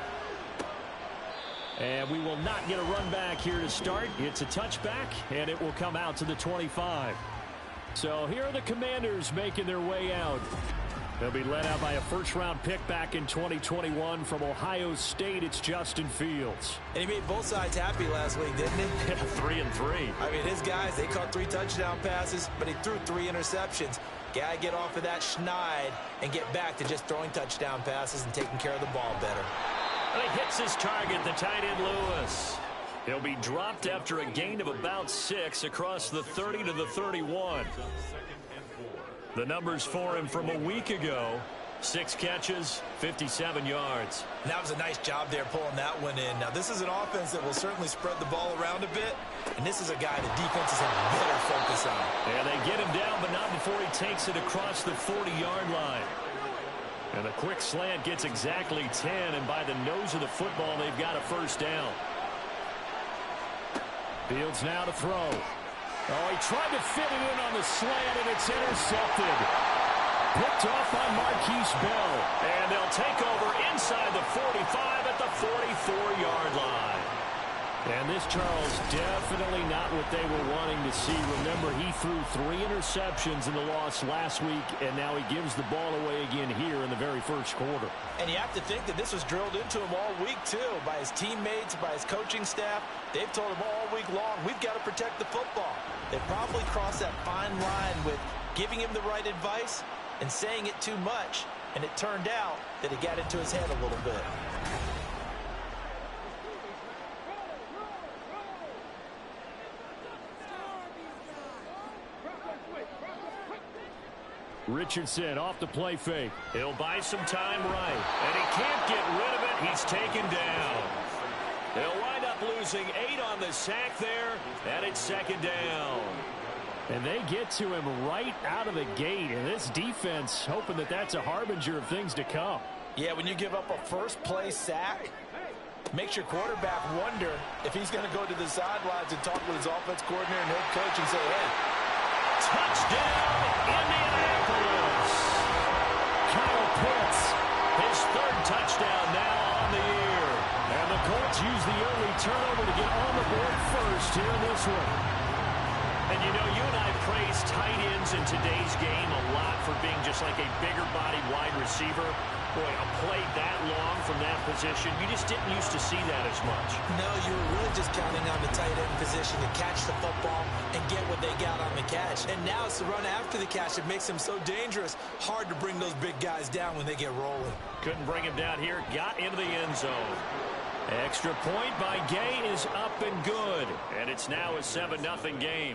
And we will not get a run back here to start. It's a touchback, and it will come out to the 25. So here are the Commanders making their way out. They'll be led out by a first-round pick back in 2021 from Ohio State. It's Justin Fields. And he made both sides happy last week, didn't he? 3-3. I mean, his guys, they caught 3 touchdown passes, but he threw 3 interceptions. Got to get off of that schneid and get back to just throwing touchdown passes and taking care of the ball better. And he hits his target, the tight end Lewis. He'll be dropped after a gain of about 6 across the 30 to the 31. The numbers for him from a week ago: 6 catches, 57 yards. And that was a nice job there pulling that one in. Now, this is an offense that will certainly spread the ball around a bit, and this is a guy the defenses have better focus on. And they get him down, but not before he takes it across the 40-yard line. And the quick slant gets exactly 10, and by the nose of the football, they've got a first down. Fields now to throw. Oh, he tried to fit it in on the slant, and it's intercepted. Picked off by Marquise Bell. And they'll take over inside the 45 at the 44-yard line. And this, Charles, definitely not what they were wanting to see. Remember, he threw 3 interceptions in the loss last week, and now he gives the ball away again here in the very first quarter. And you have to think that this was drilled into him all week, too, by his teammates, by his coaching staff. They've told him all week long, we've got to protect the football. They probably crossed that fine line with giving him the right advice and saying it too much, and it turned out that it got into his head a little bit. Richardson off the play fake. He'll buy some time right, and he can't get rid of it. He's taken down. They'll wind up losing 8 on the sack there, and it's second down. And they get to him right out of the gate, and this defense hoping that that's a harbinger of things to come. Yeah, when you give up a first-play sack, makes your quarterback wonder if he's going to go to the sidelines and talk with his offense coordinator and head coach and say, hey, touchdown, Indianapolis. Kyle Pitts, his 3rd touchdown now on the year. And the Colts use the early turnover to get on the board first here in this one. And you know, you and I praise tight ends in today's game a lot for being just like a bigger-bodied wide receiver. Boy, a play that long from that position, you just didn't used to see that as much. No, you were really just counting on the tight end position to catch the football and get what they got on the catch. And now it's the run after the catch that makes them so dangerous. Hard to bring those big guys down when they get rolling. Couldn't bring him down here. Got into the end zone. Extra point by Gay is up and good. And it's now a 7-0 game.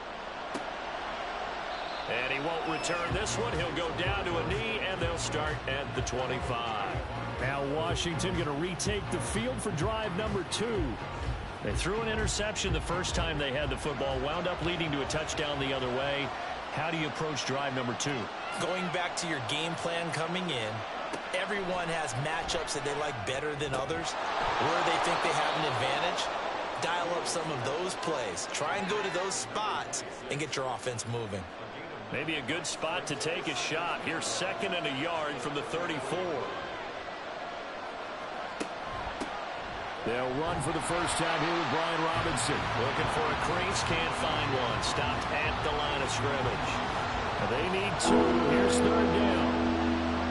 And he won't return this one. He'll go down to a knee, and they'll start at the 25. Now Washington going to retake the field for drive number 2. They threw an interception the first time they had the football, wound up leading to a touchdown the other way. How do you approach drive number 2? Going back to your game plan coming in, everyone has matchups that they like better than others, where they think they have an advantage. Dial up some of those plays. Try and go to those spots and get your offense moving. Maybe a good spot to take a shot. Here's 2nd and a yard from the 34. They'll run for the first time here with Brian Robinson. Looking for a crease, can't find one. Stopped at the line of scrimmage. They need 2. Here's 3rd down.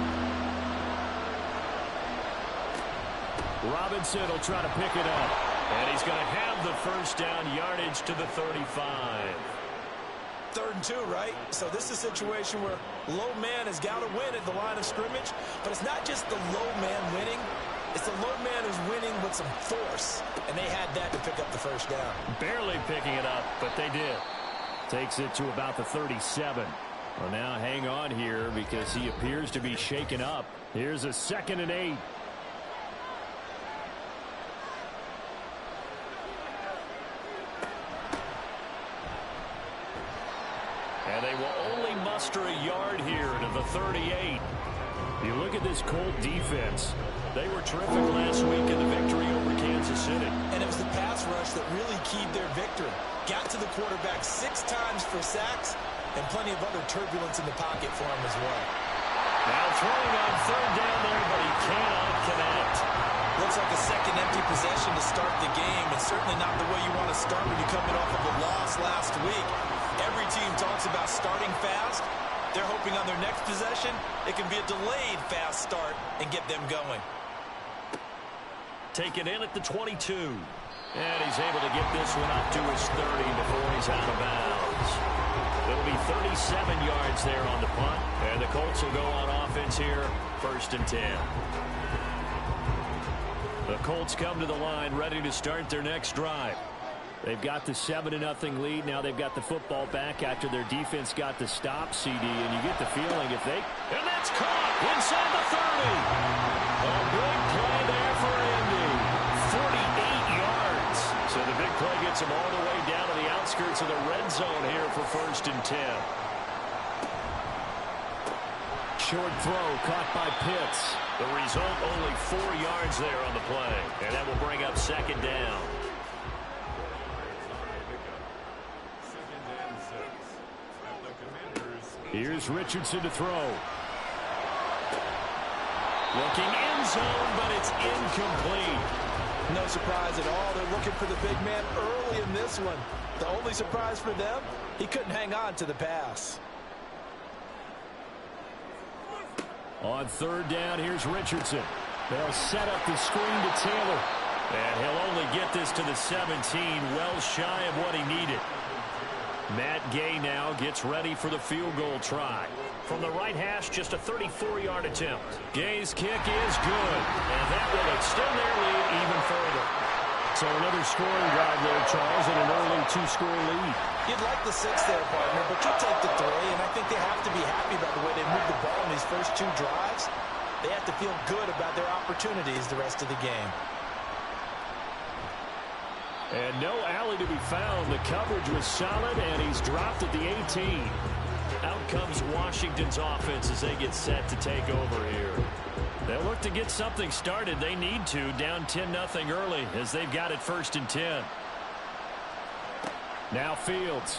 Robinson will try to pick it up. And he's going to have the first down, yardage to the 35. 3rd and 2, right? So this is a situation where low man has got to win at the line of scrimmage, but it's not just the low man winning. It's the low man who's winning with some force, and they had that to pick up the first down. Barely picking it up, but they did. Takes it to about the 37. Well, now hang on here because he appears to be shaken up. Here's a 2nd and 8. And they will only muster a yard here to the 38. You look at this Colt defense. They were terrific last week in the victory over Kansas City. And it was the pass rush that really keyed their victory. Got to the quarterback 6 times for sacks and plenty of other turbulence in the pocket for him as well. Now throwing on 3rd down there, but he cannot connect. Looks like a second empty possession to start the game, and certainly not the way you want to start when you're coming off of a loss last week. Every team talks about starting fast. They're hoping on their next possession, it can be a delayed fast start and get them going. Taken in at the 22. And he's able to get this one up to his 30 before he's out of bounds. It'll be 37 yards there on the punt. And the Colts will go on offense here, 1st and 10. The Colts come to the line ready to start their next drive. They've got the 7-0 lead. Now they've got the football back after their defense got the stop, CD. And you get the feeling if they... And that's caught inside the 30. A big play there for Indy. 48 yards. So the big play gets him all the way down to the outskirts of the red zone here for 1st and 10. Short throw caught by Pitts. The result, only 4 yards there on the play. And that will bring up 2nd down. Here's Richardson to throw. Looking end zone, but it's incomplete. No surprise at all. They're looking for the big man early in this one. The only surprise for them, he couldn't hang on to the pass. On 3rd down, here's Richardson. They'll set up the screen to Taylor. And he'll only get this to the 17, well shy of what he needed. Matt Gay now gets ready for the field goal try. From the right hash, just a 34-yard attempt. Gay's kick is good, and that will extend their lead even further. So another scoring drive there, Charles, and an early 2-score lead. You'd like the 6 there, partner, but you take the 3, and I think they have to be happy about the way they moved the ball in these first 2 drives. They have to feel good about their opportunities the rest of the game. And no alley to be found. The coverage was solid, and he's dropped at the 18. Out comes Washington's offense as they get set to take over here. They'll look to get something started. They need to, down 10-0 early as they've got it 1st and 10. Now Fields.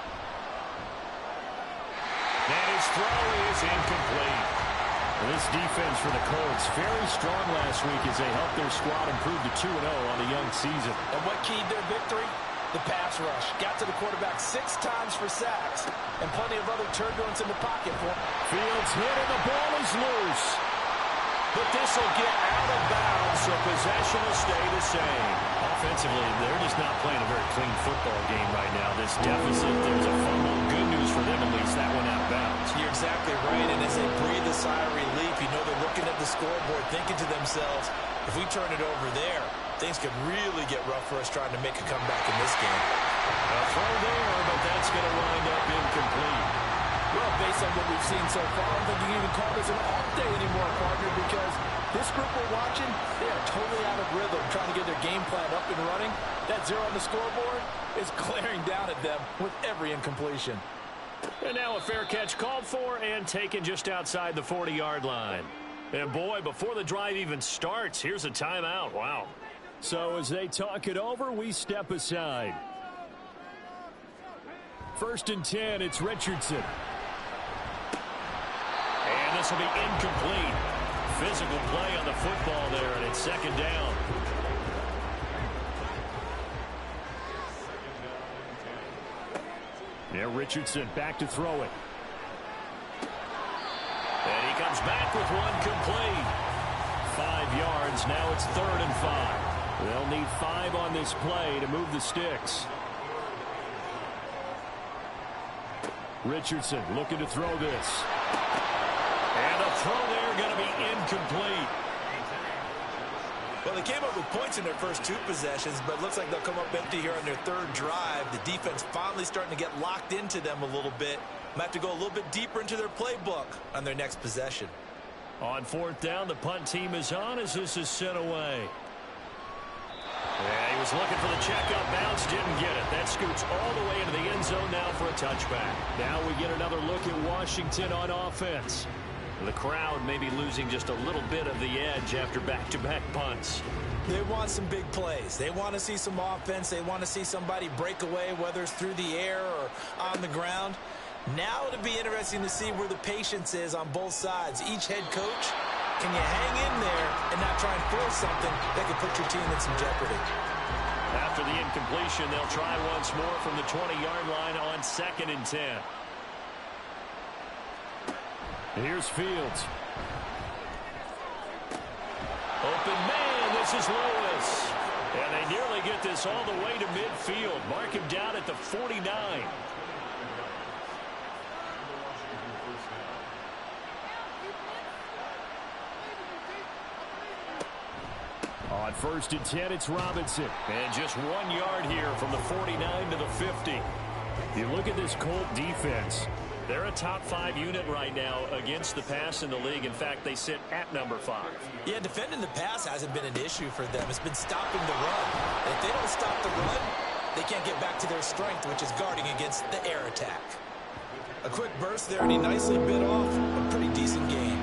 And his throw is incomplete. This defense for the Colts, very strong last week as they helped their squad improve to 2-0 on the young season. And what keyed their victory? The pass rush. Got to the quarterback 6 times for sacks, and plenty of other turbulence in the pocket for him. Fields hit, and the ball is loose. But this will get out of bounds, so possession will stay the same. Offensively, they're just not playing a very clean football game right now. This deficit, there's a fumble. Good news for them, at least, that one out of bounds. You're exactly right, and as they breathe a sigh of relief, you know they're looking at the scoreboard, thinking to themselves, if we turn it over there, things could really get rough for us trying to make a comeback in this game. A throw there, but that's going to wind up incomplete. Well, based on what we've seen so far, I don't think you can even call this an off day anymore, partner, because this group we're watching, they are totally out of rhythm, trying to get their game plan up and running. That 0 on the scoreboard is glaring down at them with every incompletion. And now a fair catch called for and taken just outside the 40-yard line. And boy, before the drive even starts, here's a timeout. Wow. So as they talk it over, we step aside. 1st and 10, it's Richardson. And this will be incomplete. Physical play on the football there, and it's 2nd down. Yeah, Richardson back to throw it. And he comes back with one complete. 5 yards, now it's 3rd and 5. They'll need 5 on this play to move the sticks. Richardson looking to throw this. And a throw there going to be incomplete. Well, they came up with points in their first 2 possessions, but it looks like they'll come up empty here on their 3rd drive. The defense finally starting to get locked into them a little bit. Might have to go a little bit deeper into their playbook on their next possession. On 4th down, the punt team is on as this is sent away. Yeah, he was looking for the checkup bounce, didn't get it. That scoots all the way into the end zone now for a touchback. Now we get another look at Washington on offense. The crowd may be losing just a little bit of the edge after back-to-back punts. They want some big plays. They want to see some offense. They want to see somebody break away, whether it's through the air or on the ground. Now it'll be interesting to see where the patience is on both sides. Each head coach, can you hang in there and not try and force something that could put your team in some jeopardy? After the incompletion, they'll try once more from the 20-yard line on 2nd and 10. Here's Fields. Open man, this is Lewis. And they nearly get this all the way to midfield. Mark him down at the 49. On 1st and 10, it's Robinson. And just 1 yard here from the 49 to the 50. You look at this Colt defense. They're a top 5 unit right now against the pass in the league. In fact, they sit at number 5. Yeah, defending the pass hasn't been an issue for them. It's been stopping the run. And if they don't stop the run, they can't get back to their strength, which is guarding against the air attack. A quick burst there, and he nicely bit off a pretty decent gain.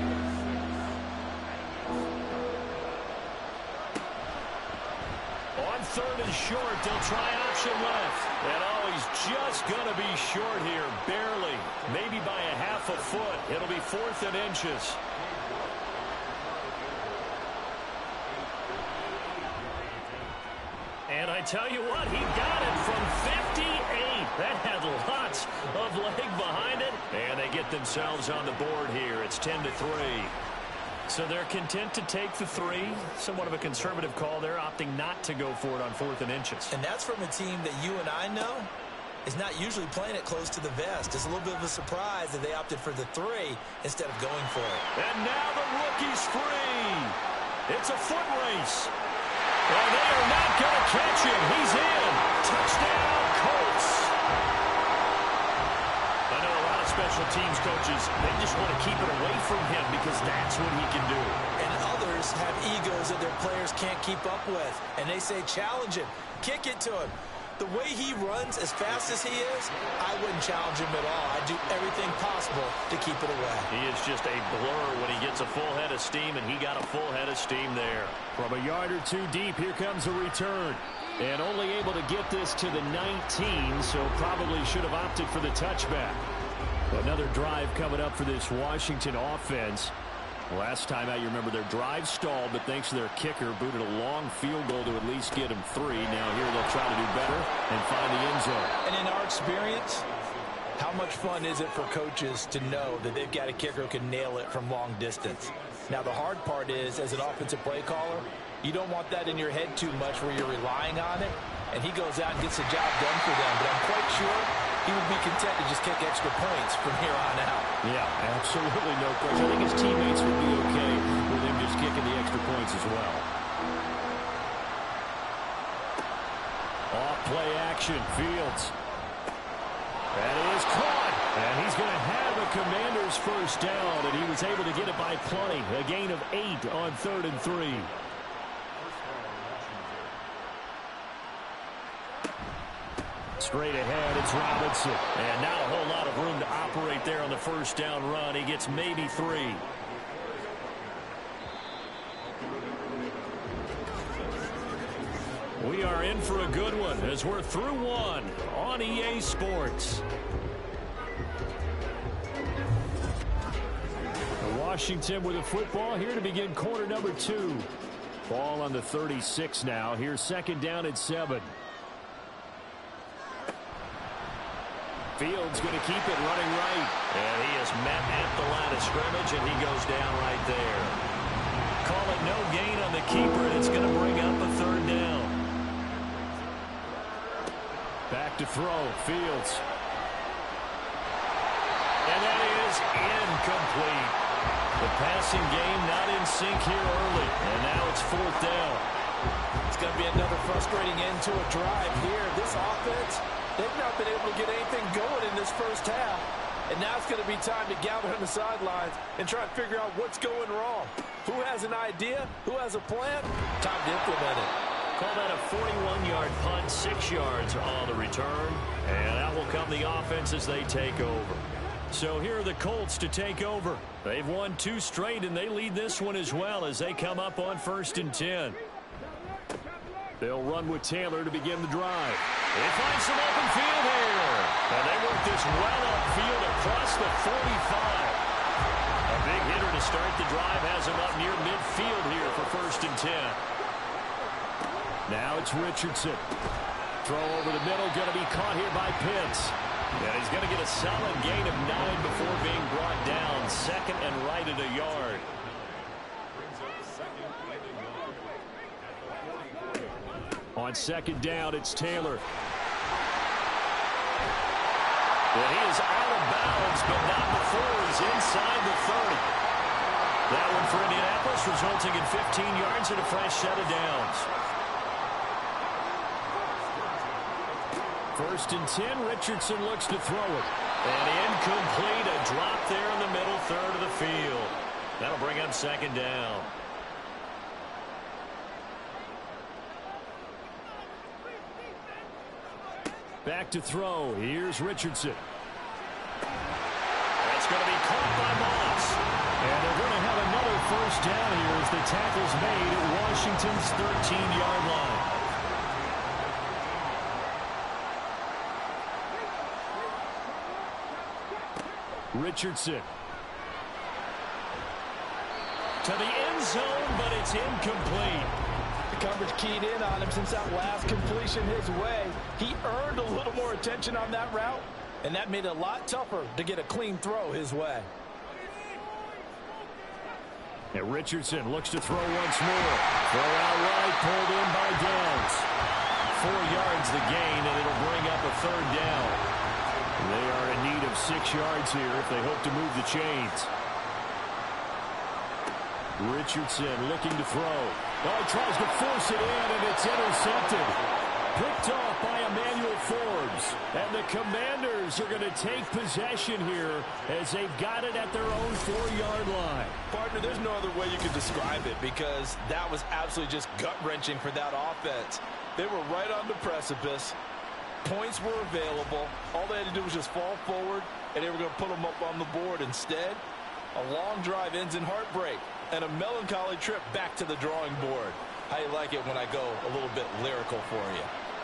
On 3rd and short, they'll try option left. And he's just going to be short here, barely. Maybe by a half a foot. It'll be 4th and inches. And I tell you what, he got it from 58. That had lots of leg behind it. And they get themselves on the board here. It's 10-3. So they're content to take the 3. Somewhat of a conservative call there, opting not to go for it on 4th and inches. And that's from a team that you and I know is not usually playing it close to the vest. It's a little bit of a surprise that they opted for the 3 instead of going for it. And now the rookie's free. It's a foot race. And they are not going to catch him. He's in. Touchdown, Colts. I know a lot of special teams coaches, they just want to keep it away from him because that's what he can do. And others have egos that their players can't keep up with. And they say, challenge him. Kick it to him. The way he runs as fast as he is, I wouldn't challenge him at all. I'd do everything possible to keep it away. He is just a blur when he gets a full head of steam, and he got a full head of steam there. From a yard or 2 deep, here comes a return. And only able to get this to the 19, so probably should have opted for the touchback. Another drive coming up for this Washington offense. Last time out, you remember their drive stalled, but thanks to their kicker, booted a long field goal to at least get them 3. Now here they'll try to do better and find the end zone. And in our experience, how much fun is it for coaches to know that they've got a kicker who can nail it from long distance? Now the hard part is, as an offensive play caller, you don't want that in your head too much where you're relying on it, and he goes out and gets the job done for them. But I'm quite sure he would be content to just kick extra points from here on out. Yeah, absolutely no question. I think his teammates would be okay with him just kicking the extra points as well. Off play action, Fields. That is caught. And he's going to have a Commander's first down, and he was able to get it by plenty. A gain of 8 on 3rd and 3. Straight ahead, it's Robinson. And not a whole lot of room to operate there on the first down run. He gets maybe 3. We are in for a good one as we're through 1 on EA Sports. Washington with a football here to begin quarter number 2. Ball on the 36 now. Here's 2nd down at 7. Fields going to keep it running right. And he is met at the line of scrimmage, and he goes down right there. call it no gain on the keeper, and it's going to bring up a third down. Back to throw, Fields. And that is incomplete. The passing game not in sync here early, and now it's fourth down. It's going to be another frustrating end to a drive here. This offense, they've not been able to get anything going in this first half. And now it's going to be time to gather on the sidelines and try to figure out what's going wrong. Who has an idea? Who has a plan? Time to implement it. Call that a 41-yard punt, 6 yards on the return. And out will come the offense as they take over. So here are the Colts to take over. They've won 2 straight, and they lead this one as well as they come up on 1st and 10. They'll run with Taylor to begin the drive. They find some open field here. And they work this well upfield across the 45. A big hitter to start the drive has him up near midfield here for 1st and 10. Now it's Richardson. Throw over the middle, going to be caught here by Pitts. And he's going to get a solid gain of 9 before being brought down. 2nd and right at a yard. On 2nd down, it's Taylor. And he is out of bounds, but not before he's inside the 30. That one for Indianapolis, resulting in 15 yards and a fresh set of downs. 1st and 10, Richardson looks to throw it. And incomplete, a drop there in the middle third of the field. That'll bring up 2nd down. Back to throw. Here's Richardson. That's going to be caught by Moss. And they're going to have another 1st down here as the tackle's made at Washington's 13-yard line. Richardson. To the end zone, but it's incomplete. The coverage keyed in on him since that last completion his way. He earned a little more attention on that route, and that made it a lot tougher to get a clean throw his way. And Richardson looks to throw once more. Throw out right, pulled in by Downs. 4 yards the gain, and it'll bring up a 3rd down. They are in need of 6 yards here if they hope to move the chains. Richardson looking to throw. Oh, tries to force it in, and it's intercepted. Picked off by Emmanuel Forbes. And the Commanders are going to take possession here as they've got it at their own 4-yard line. Partner, there's no other way you could describe it because that was absolutely just gut-wrenching for that offense. They were right on the precipice. Points were available. All they had to do was just fall forward, and they were going to put them up on the board. Instead, a long drive ends in heartbreak and a melancholy trip back to the drawing board. How you like it when I go a little bit lyrical for you?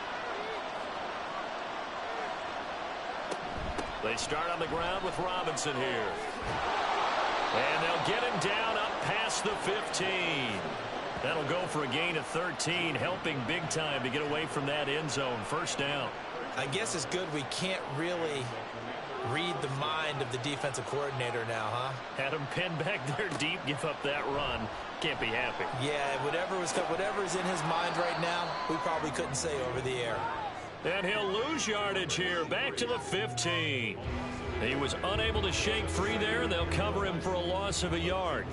They start on the ground with Robinson here. And they'll get him down up past the 15. That'll go for a gain of 13, helping big time to get away from that end zone. 1st down. I guess it's good we can't really read the mind of the defensive coordinator now, huh? Had him pinned back there deep, give up that run. Can't be happy. Yeah, whatever's in his mind right now, we probably couldn't say over the air. And he'll lose yardage here, back to the 15. He was unable to shake free there, and they'll cover him for a loss of a yard.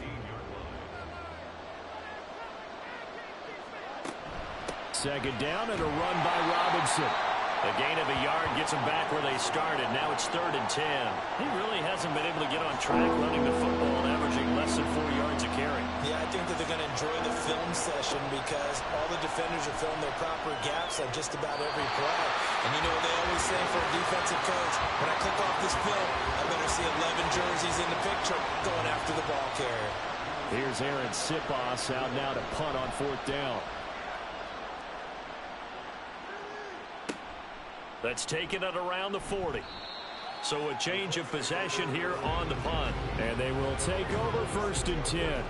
2nd down and a run by Robinson. A gain of a yard gets them back where they started. Now it's 3rd and 10. He really hasn't been able to get on track running the football and averaging less than 4 yards a carry. Yeah, I think that they're going to enjoy the film session because all the defenders are filling their proper gaps on just about every play. And you know what they always say for a defensive coach? When I click off this film, I better see 11 jerseys in the picture going after the ball carrier. Here's Aaron Sipos out now to punt on 4th down. That's taken it around the 40. So a change of possession here on the punt. And they will take over 1st and 10.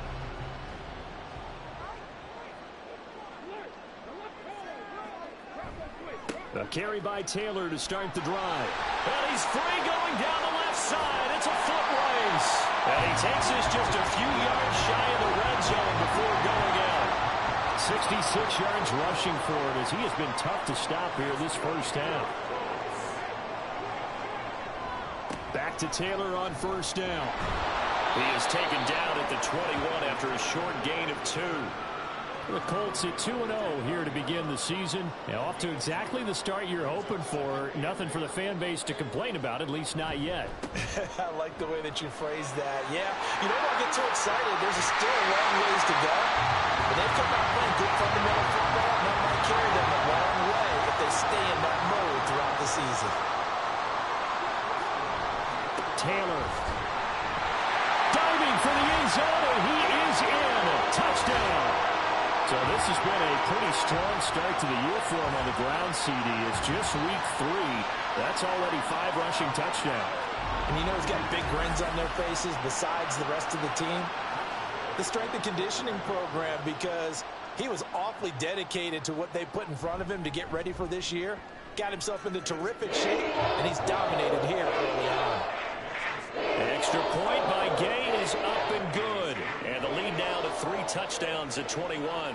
A carry by Taylor to start the drive. And he's free going down the left side. It's a foot race. And he he takes this just a few yards shy of the red zone before going out. 66 yards rushing for him as he has been tough to stop here this first half. Back to Taylor on first down. He is taken down at the 21 after a short gain of 2. The Colts at 2-0 here to begin the season. Now off to exactly the start you're hoping for. Nothing for the fan base to complain about, at least not yet. I like the way that you phrased that. Yeah, you don't want to get too excited. There's still a long ways to go. But they've come out playing good fundamental football, and that might carry them a long way if they stay in that mode throughout the season. Taylor diving for the end zone, and he is in. Touchdown. So this has been a pretty strong start to the year for him on the ground, CD. It's just week 3. That's already 5 rushing touchdowns. And you know he's got big grins on their faces besides the rest of the team. The strength and conditioning program, because he was awfully dedicated to what they put in front of him to get ready for this year. Got himself into terrific shape, and he's dominated here early on. Extra point by Gain is up and good. And the lead now to 3 touchdowns at 21.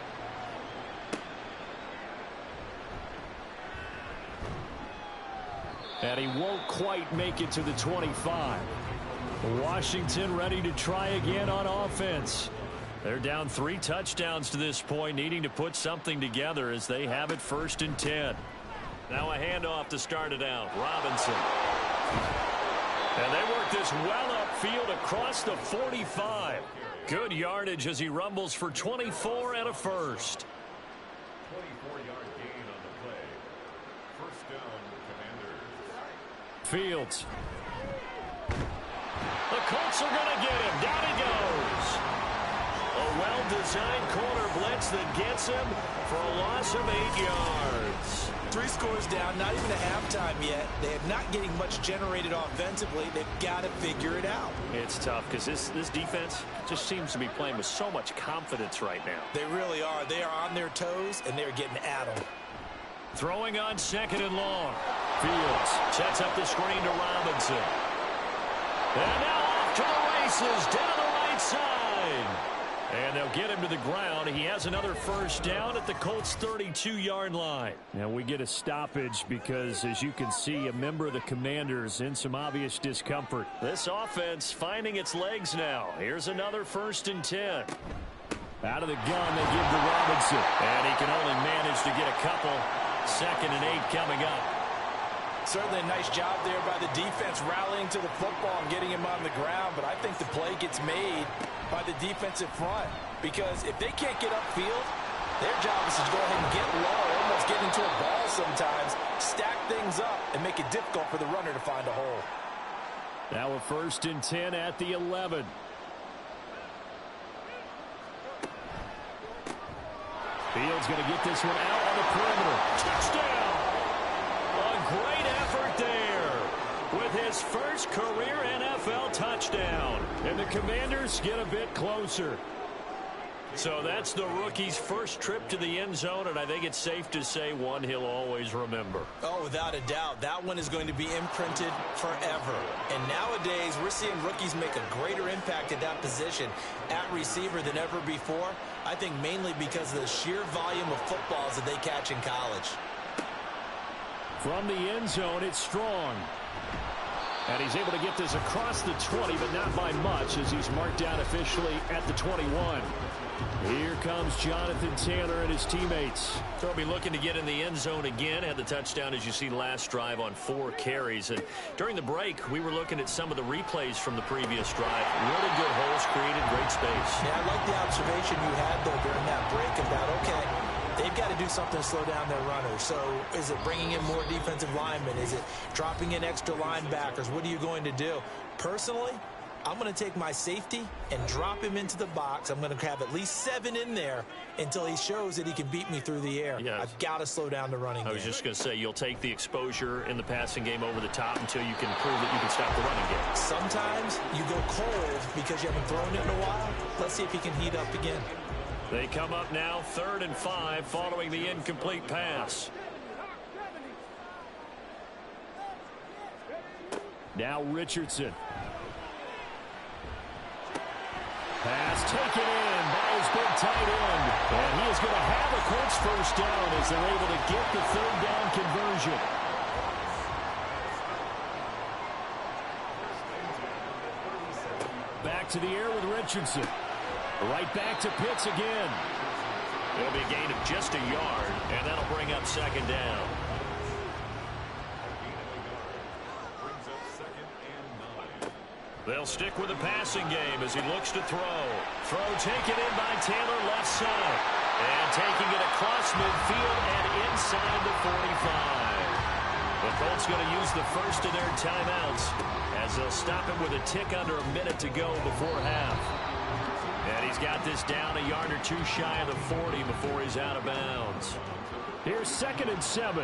And he won't quite make it to the 25. Washington ready to try again on offense. They're down 3 touchdowns to this point, needing to put something together as they have it 1st and 10. Now a handoff to start it out. Robinson. And they work this well upfield across the 45. Good yardage as he rumbles for 24 and a first. 24-yard gain on the play. First down, Commanders. Fields. The Colts are going to get him. Down he goes. A well-designed corner blitz that gets him for a loss of 8 yards. 3 scores down, not even a halftime yet. They are not getting much generated offensively. They've got to figure it out. It's tough because this defense just seems to be playing with so much confidence right now. They really are. They are on their toes, and they're getting at them. Throwing on 2nd and long. Fields sets up the screen to Robinson. And now off to the races down the right side. And they'll get him to the ground. He has another first down at the Colts' 32-yard line. Now we get a stoppage because, as you can see, a member of the Commanders in some obvious discomfort. This offense finding its legs now. Here's another 1st and 10. Out of the gun, they give to Robinson. And he can only manage to get a couple. 2nd and 8 coming up. Certainly a nice job there by the defense rallying to the football and getting him on the ground, but I think the play gets made by the defensive front, because if they can't get upfield, their job is to go ahead and get low, almost get into a ball sometimes, stack things up, and make it difficult for the runner to find a hole. Now a 1st and 10 at the 11. Fields going to get this one out on the perimeter. Touchdown! A great effort there with his first career NFL touchdown. And the Commanders get a bit closer. So that's the rookie's first trip to the end zone, and I think it's safe to say one he'll always remember. Oh, without a doubt. That one is going to be imprinted forever. And nowadays, we're seeing rookies make a greater impact at that position at receiver than ever before. I think mainly because of the sheer volume of footballs that they catch in college. From the end zone, it's Strong. And he's able to get this across the 20, but not by much, as he's marked down officially at the 21. Here comes Jonathan Taylor and his teammates. They'll be looking to get in the end zone again. Had the touchdown, as you see, last drive on 4 carries. And during the break, we were looking at some of the replays from the previous drive. Really good holes created, great space. Yeah, I like the observation you had, though, during that break about, okay, they've got to do something to slow down their runners. So is it bringing in more defensive linemen? Is it dropping in extra linebackers? What are you going to do? Personally, I'm going to take my safety and drop him into the box. I'm going to have at least 7 in there until he shows that he can beat me through the air. Yeah. I've got to slow down the running game. I was just going to say, you'll take the exposure in the passing game over the top until you can prove that you can stop the running game. Sometimes you go cold because you haven't thrown it in a while. Let's see if he can heat up again. They come up now 3rd and 5 following the incomplete pass. Now Richardson. It's taken in by his big tight end. And he is going to have a Colts first down as they're able to get the third down conversion. Back to the air with Richardson. Right back to Pitts again. It'll be a gain of just a yard, and that'll bring up second down. They'll stick with the passing game as he looks to throw. Throw taken in by Taylor left side. And taking it across midfield and inside the 45. The Colts going to use the first of their timeouts as they'll stop him with a tick under a minute to go before half. And he's got this down a yard or two shy of the 40 before he's out of bounds. Here's 2nd and 7.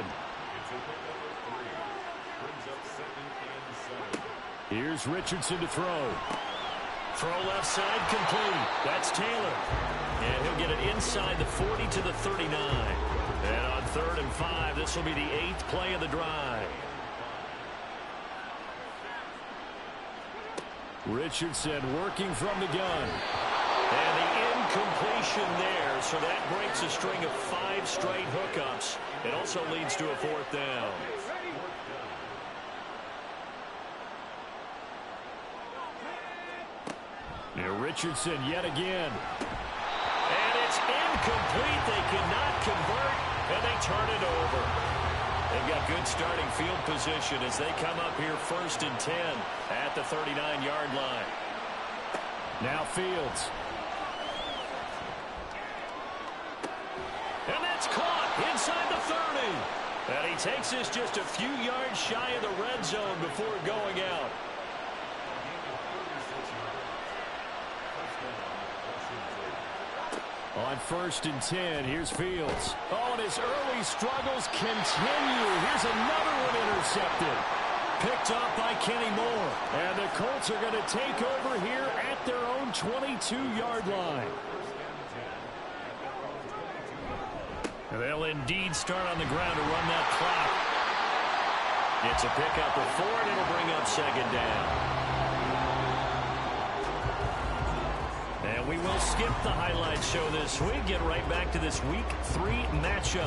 Here's Richardson to throw. Throw left side complete. That's Taylor. And he'll get it inside the 40 to the 39. And on 3rd and 5, this will be the 8th play of the drive. Richardson working from the gun. And the incompletion there, so that breaks a string of 5 straight hookups. It also leads to a 4th down. Now Richardson yet again. And it's incomplete. They cannot convert, and they turn it over. They've got good starting field position as they come up here 1st and 10 at the 39-yard line. Now Fields. And that's caught inside the 30. And he takes this just a few yards shy of the red zone before going out. On 1st and 10, here's Fields. Oh, and his early struggles continue. Here's another one intercepted. Picked off by Kenny Moore. And the Colts are going to take over here at their own 22-yard line. And they'll indeed start on the ground to run that clock. It's a pickup of 4, and it'll bring up second down. And we will skip the highlight show this week. Get right back to this Week 3 matchup.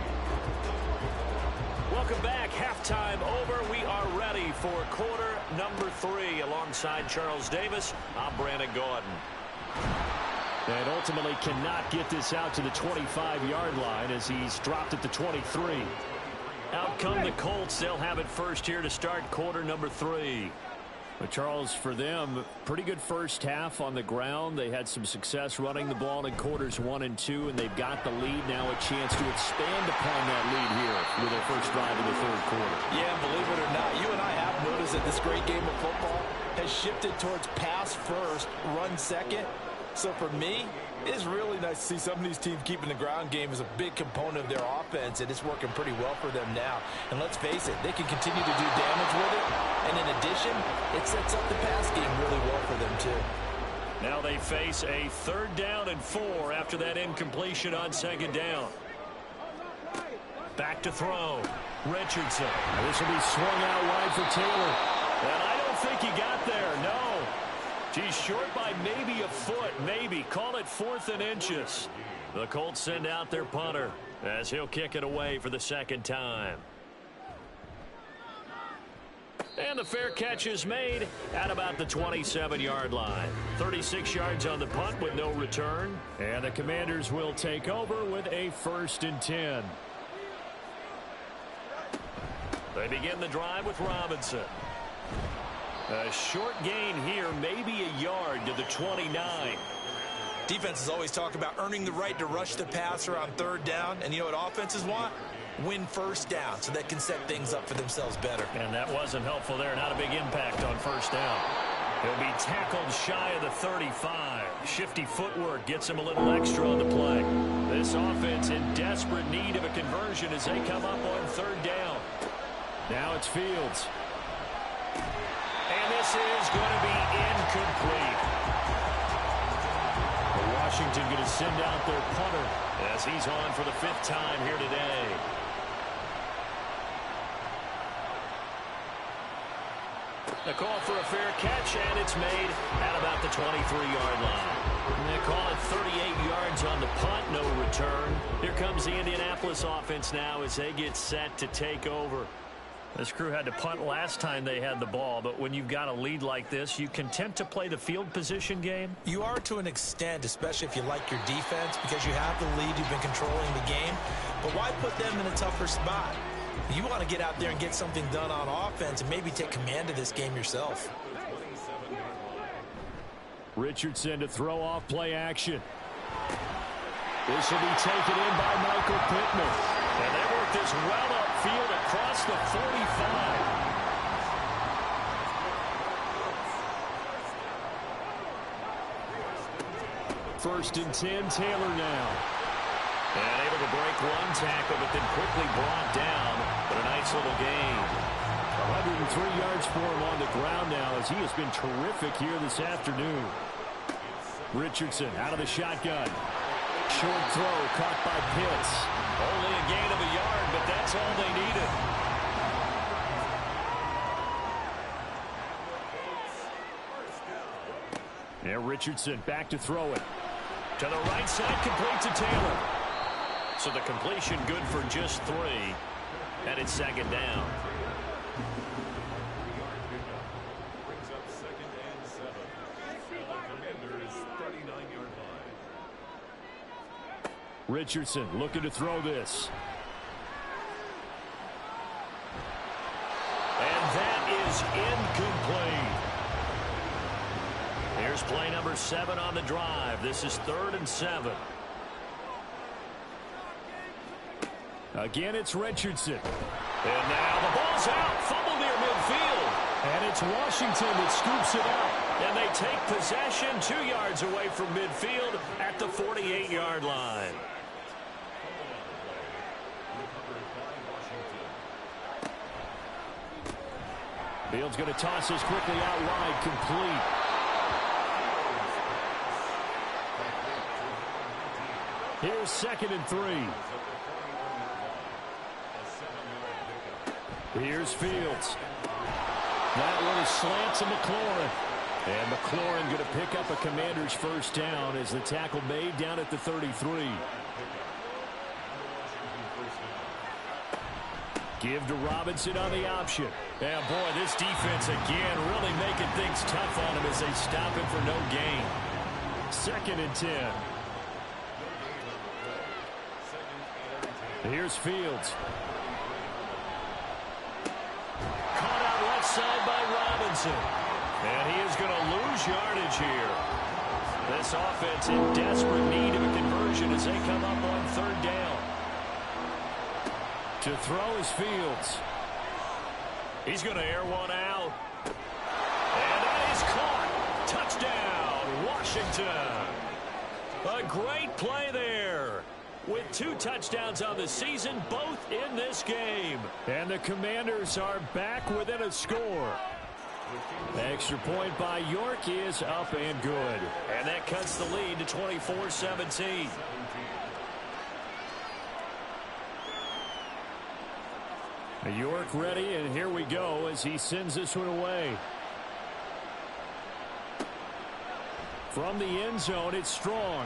Welcome back. Halftime over. We are ready for quarter number 3. Alongside Charles Davis, I'm Brandon Gordon. And ultimately cannot get this out to the 25-yard line as he's dropped at the 23. Out come the Colts. They'll have it first here to start quarter number 3. But Charles, for them, pretty good first half on the ground. They had some success running the ball in quarters 1 and 2, and they've got the lead now, a chance to expand upon that lead here with their first drive in the 3rd quarter. Yeah, believe it or not, you and I have noticed that this great game of football has shifted towards pass first, run second. So for me, it's really nice to see some of these teams keeping the ground game as a big component of their offense, and it's working pretty well for them now. And let's face it, they can continue to do damage with it. And in addition, it sets up the pass game really well for them, too. Now they face a 3rd down and 4 after that incompletion on 2nd down. Back to throw. Richardson. Now this will be swung out wide for Taylor. And I don't think he got there, no. He's short by maybe a foot, maybe. Call it 4th and inches. The Colts send out their punter as he'll kick it away for the 2nd time. And the fair catch is made at about the 27-yard line. 36 yards on the punt with no return. And the Commanders will take over with a 1st and 10. They begin the drive with Robinson. A short gain here, maybe a yard to the 29. Defenses always talk about earning the right to rush the passer on 3rd down. And you know what offenses want? Win 1st down so they can set things up for themselves better. And that wasn't helpful there. Not a big impact on 1st down. He'll be tackled shy of the 35. Shifty footwork gets him a little extra on the play. This offense in desperate need of a conversion as they come up on 3rd down. Now it's Fields. And this is going to be incomplete. Washington going to send out their punter as he's on for the 5th time here today. A call for a fair catch, and it's made at about the 23-yard line. And they call it 38 yards on the punt, no return. Here comes the Indianapolis offense now as they get set to take over. This crew had to punt last time they had the ball, but when you've got a lead like this, you content to play the field position game? You are to an extent, especially if you like your defense, because you have the lead, you've been controlling the game. But why put them in a tougher spot? You want to get out there and get something done on offense and maybe take command of this game yourself. Richardson to throw off play action. This will be taken in by Michael Pittman. And they work this well upfield across the 45. First and 10, Taylor now. And able to break one tackle, but then quickly brought down. But a nice little gain. 103 yards for him on the ground now as he has been terrific here this afternoon. Richardson out of the shotgun. Short throw caught by Pitts. Only a gain of a yard, but that's all they needed. And Richardson back to throw it. To the right side, complete to Taylor. So the completion good for just 3. And it's second down. Brings up 2nd and 7. The Commanders' 39-yard line. Richardson looking to throw this. And that is incomplete. Here's play number 7 on the drive. This is 3rd and 7. Again, it's Richardson. And now the ball's out. Fumble near midfield. And it's Washington that scoops it up. And they take possession 2 yards away from midfield at the 48-yard line. Fields going to toss this quickly out wide, complete. Here's 2nd and 3. Here's Fields. That one is slant to McLaurin. And McLaurin going to pick up a Commander's first down as the tackle made down at the 33. Give to Robinson on the option. And boy, this defense again really making things tough on him as they stop him for no gain. 2nd and 10. Here's Fields. Caught out left side by Robinson. And he is going to lose yardage here. This offense in desperate need of a conversion as they come up on 3rd down. To throw is Fields. He's going to air one out. And that is caught. Touchdown, Washington. A great play there. With 2 touchdowns on the season, both in this game. And the Commanders are back within a score. Extra point by York is up and good. And that cuts the lead to 24-17. York ready, and here we go as he sends this one away. From the end zone, it's Strong.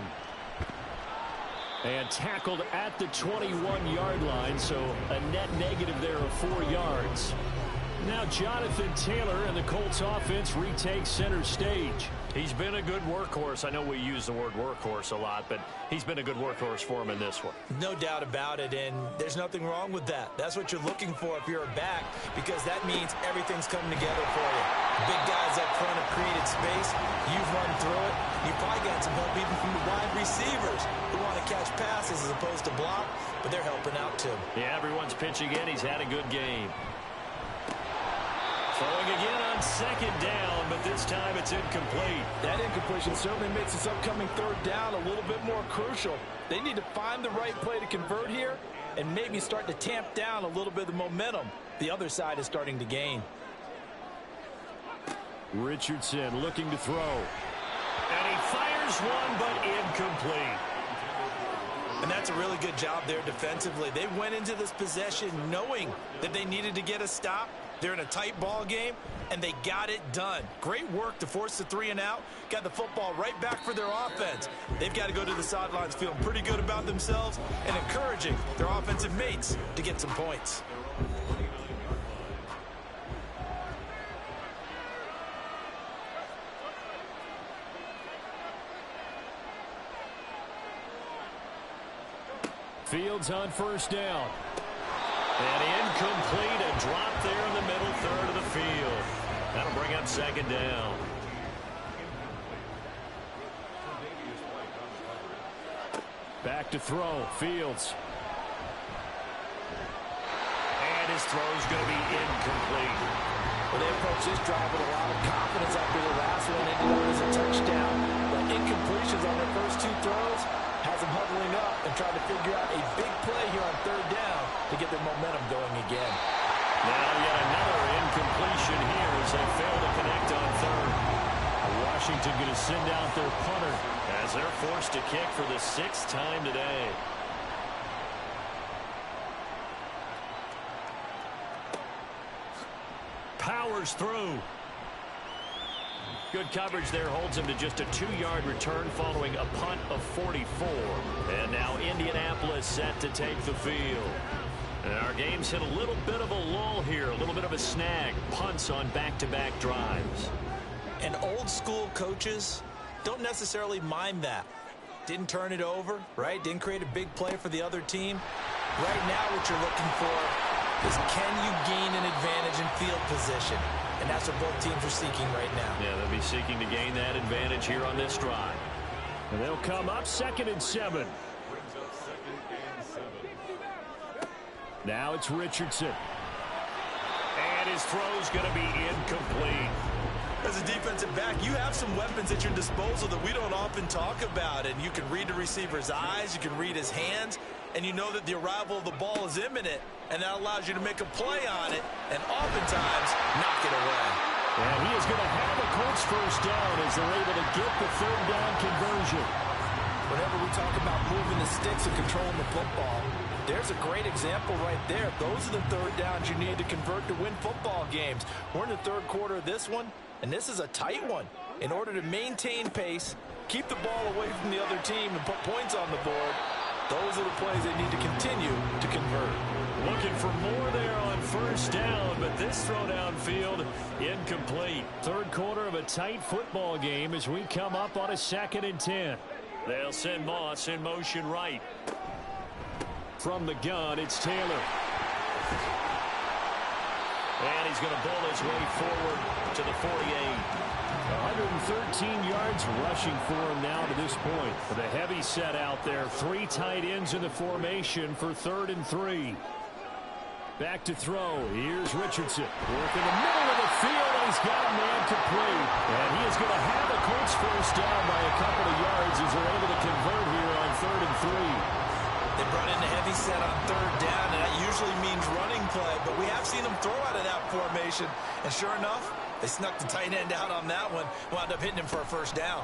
And tackled at the 21-yard line, so a net negative there of 4 yards. Now Jonathan Taylor and the Colts offense retakes center stage. He's been a good workhorse. I know we use the word workhorse a lot, but he's been a good workhorse for him in this one. No doubt about it, and there's nothing wrong with that. That's what you're looking for if you're a back, because that means everything's coming together for you. Big guys up front have created space. You've run through it. You've probably got some help even from the wide receivers who want to catch passes as opposed to block, but they're helping out too. Yeah, everyone's pitching in. He's had a good game. Throwing again on 2nd down, but this time it's incomplete. That incompletion certainly makes this upcoming 3rd down a little bit more crucial. They need to find the right play to convert here and maybe start to tamp down a little bit of the momentum the other side is starting to gain. Richardson looking to throw. And he fires one, but incomplete. And that's a really good job there defensively. They went into this possession knowing that they needed to get a stop. They're in a tight ball game. and they got it done. Great work to force the 3 and out, got the football right back for their offense. They've got to go to the sidelines feeling pretty good about themselves and encouraging their offensive mates to get some points. Fields on first down. And incomplete, a drop there in the middle third of the field. That'll bring up second down. Back to throw, Fields. And his throw's going to be incomplete. Well, they approach this drive with a lot of confidence after the last one. Ended up as a touchdown. But incompletions on their first 2 throws has them huddling up and trying to figure out a big play here on third down to get their momentum going again. Now yet another incompletion here as they fail to connect on third. Washington going to send out their punter as they're forced to kick for the 6th time today. Powers through. Good coverage there holds him to just a 2-yard return following a punt of 44. And now Indianapolis set to take the field. And our game's hit a little bit of a lull here, a little bit of a snag. Punts on back-to-back drives. And old school coaches don't necessarily mind that. Didn't turn it over, right? Didn't create a big play for the other team. Right now what you're looking for is can you gain an advantage in field position? And that's what both teams are seeking right now. Yeah, they'll be seeking to gain that advantage here on this drive. And they'll come up 2nd and 7. Now it's Richardson. And his throw's going to be incomplete. As a defensive back, you have some weapons at your disposal that we don't often talk about. And you can read the receiver's eyes, you can read his hands, and you know that the arrival of the ball is imminent. And that allows you to make a play on it and oftentimes knock it away. And he is going to have a Colts first down as they're able to get the 3rd down conversion. Whenever we talk about moving the sticks and controlling the football, there's a great example right there. Those are the 3rd downs you need to convert to win football games. We're in the 3rd quarter of this one, and this is a tight one. In order to maintain pace, keep the ball away from the other team, and put points on the board, those are the plays they need to continue to convert. Looking for more there on first down, but this throw downfield incomplete. 3rd quarter of a tight football game as we come up on a 2nd and 10. They'll send Moss in motion right. From the gun, it's Taylor. And he's going to bowl his way forward to the 48. 113 yards rushing for him now to this point. With a heavy set out there. 3 tight ends in the formation for 3rd and 3. Back to throw. Here's Richardson. Working the middle of the field, and he's got a man complete. And he is going to have a Colts first down by a couple of yards as they're able to convert here on 3rd and 3. They brought in a heavy set on 3rd down, and that usually means running play. But we have seen them throw out of that formation. And sure enough, they snuck the tight end out on that one. Wound up hitting him for a first down.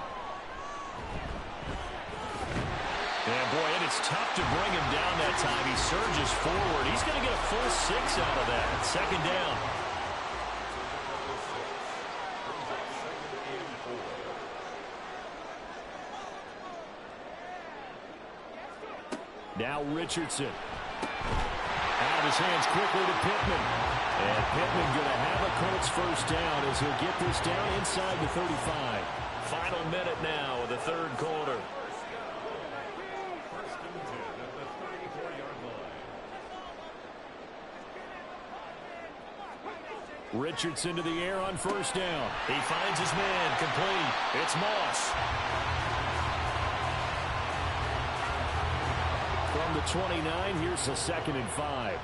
And boy, it is tough to bring him down that time. He surges forward. He's going to get a full 6 out of that. 2nd down. Now Richardson. Out of his hands quickly to Pittman. And Pittman going to have a Colts first down as he'll get this down inside the 35. Final minute now of the 3rd quarter. Richardson to the air on first down. He finds his man, complete. It's Moss. From the 29, here's the 2nd and 5.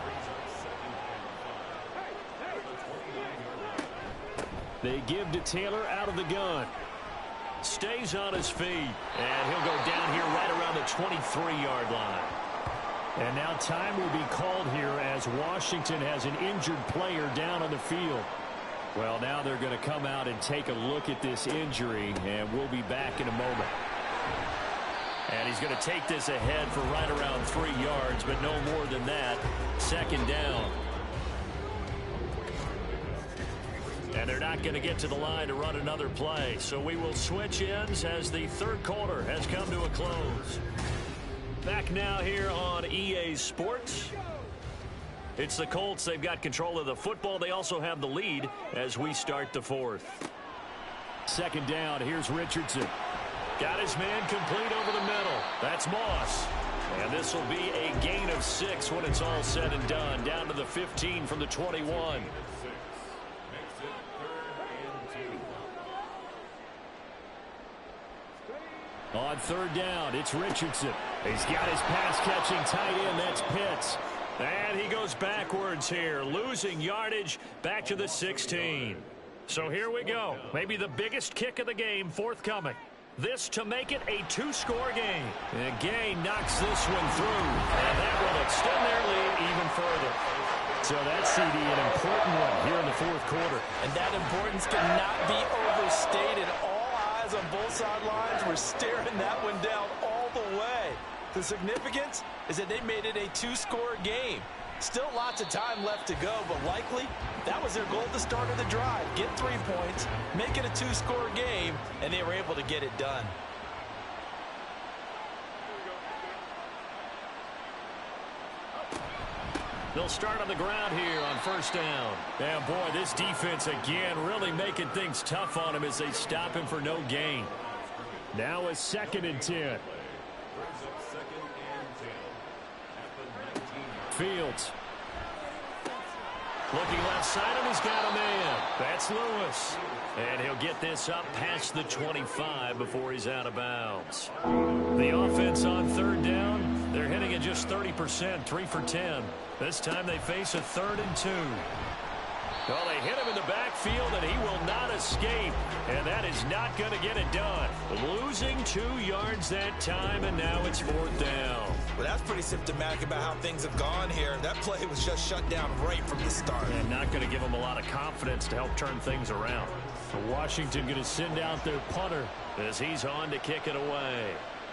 They give to Taylor out of the gun. Stays on his feet. And he'll go down here right around the 23-yard line. And now time will be called here as Washington has an injured player down on the field. Well, now they're going to come out and take a look at this injury, and we'll be back in a moment. And he's going to take this ahead for right around 3 yards, but no more than that. 2nd down. And And they're not going to get to the line to run another play. So we will switch ends as the third quarter has come to a close. Back now here on EA Sports. It's the Colts. They've got control of the football. They also have the lead as we start the fourth. Second down. Here's Richardson. Got his man complete over the middle. That's Moss. And this will be a gain of 6 when it's all said and done. Down to the 15 from the 21. On third down, it's Richardson. He's got his pass-catching tight end. That's Pitts. And he goes backwards here, losing yardage back to the 16. So here we go. Maybe the biggest kick of the game forthcoming. This to make it a 2-score game. And Gay knocks this one through. And that will extend their lead even further. So that's, CD, an important one here in the fourth quarter. And that importance cannot be overstated. All eyes on both sidelines were staring that one down all the way. The significance is that they made it a 2-score game. Still lots of time left to go, but likely that was their goal at the start of the drive. Get 3 points, make it a 2-score game, and they were able to get it done. They'll start on the ground here on first down. And boy, this defense again really making things tough on him as they stop him for no gain. Now a 2nd and 10. Fields. Looking left side of him, he's got a man. That's Lewis. And he'll get this up past the 25 before he's out of bounds. The offense on third down, they're hitting at just 30%, 3 for 10. This time they face a 3rd and 2. Well, they hit him in the backfield, and he will not escape. And that is not going to get it done. Losing 2 yards that time, and now it's 4th down. Well, that's pretty symptomatic about how things have gone here. That play was just shut down right from the start. And not going to give them a lot of confidence to help turn things around. So Washington going to send out their punter as he's on to kick it away.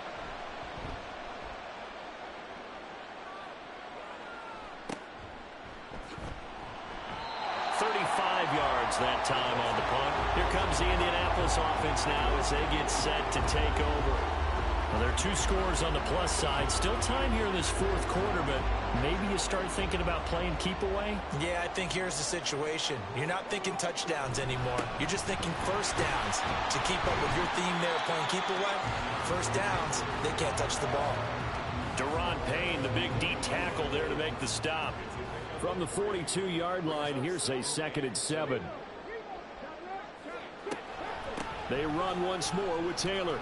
That time on the punt. Here comes the Indianapolis offense now as they get set to take over. Well, there are 2 scores on the plus side. Still time here in this fourth quarter, but maybe you start thinking about playing keep away? Yeah, I think here's the situation. You're not thinking touchdowns anymore. You're just thinking first downs. To keep up with your theme there, playing keep away, first downs, they can't touch the ball. Daron Payne, the big D tackle there to make the stop. From the 42-yard line, here's a 2nd and 7. They run once more with Taylor.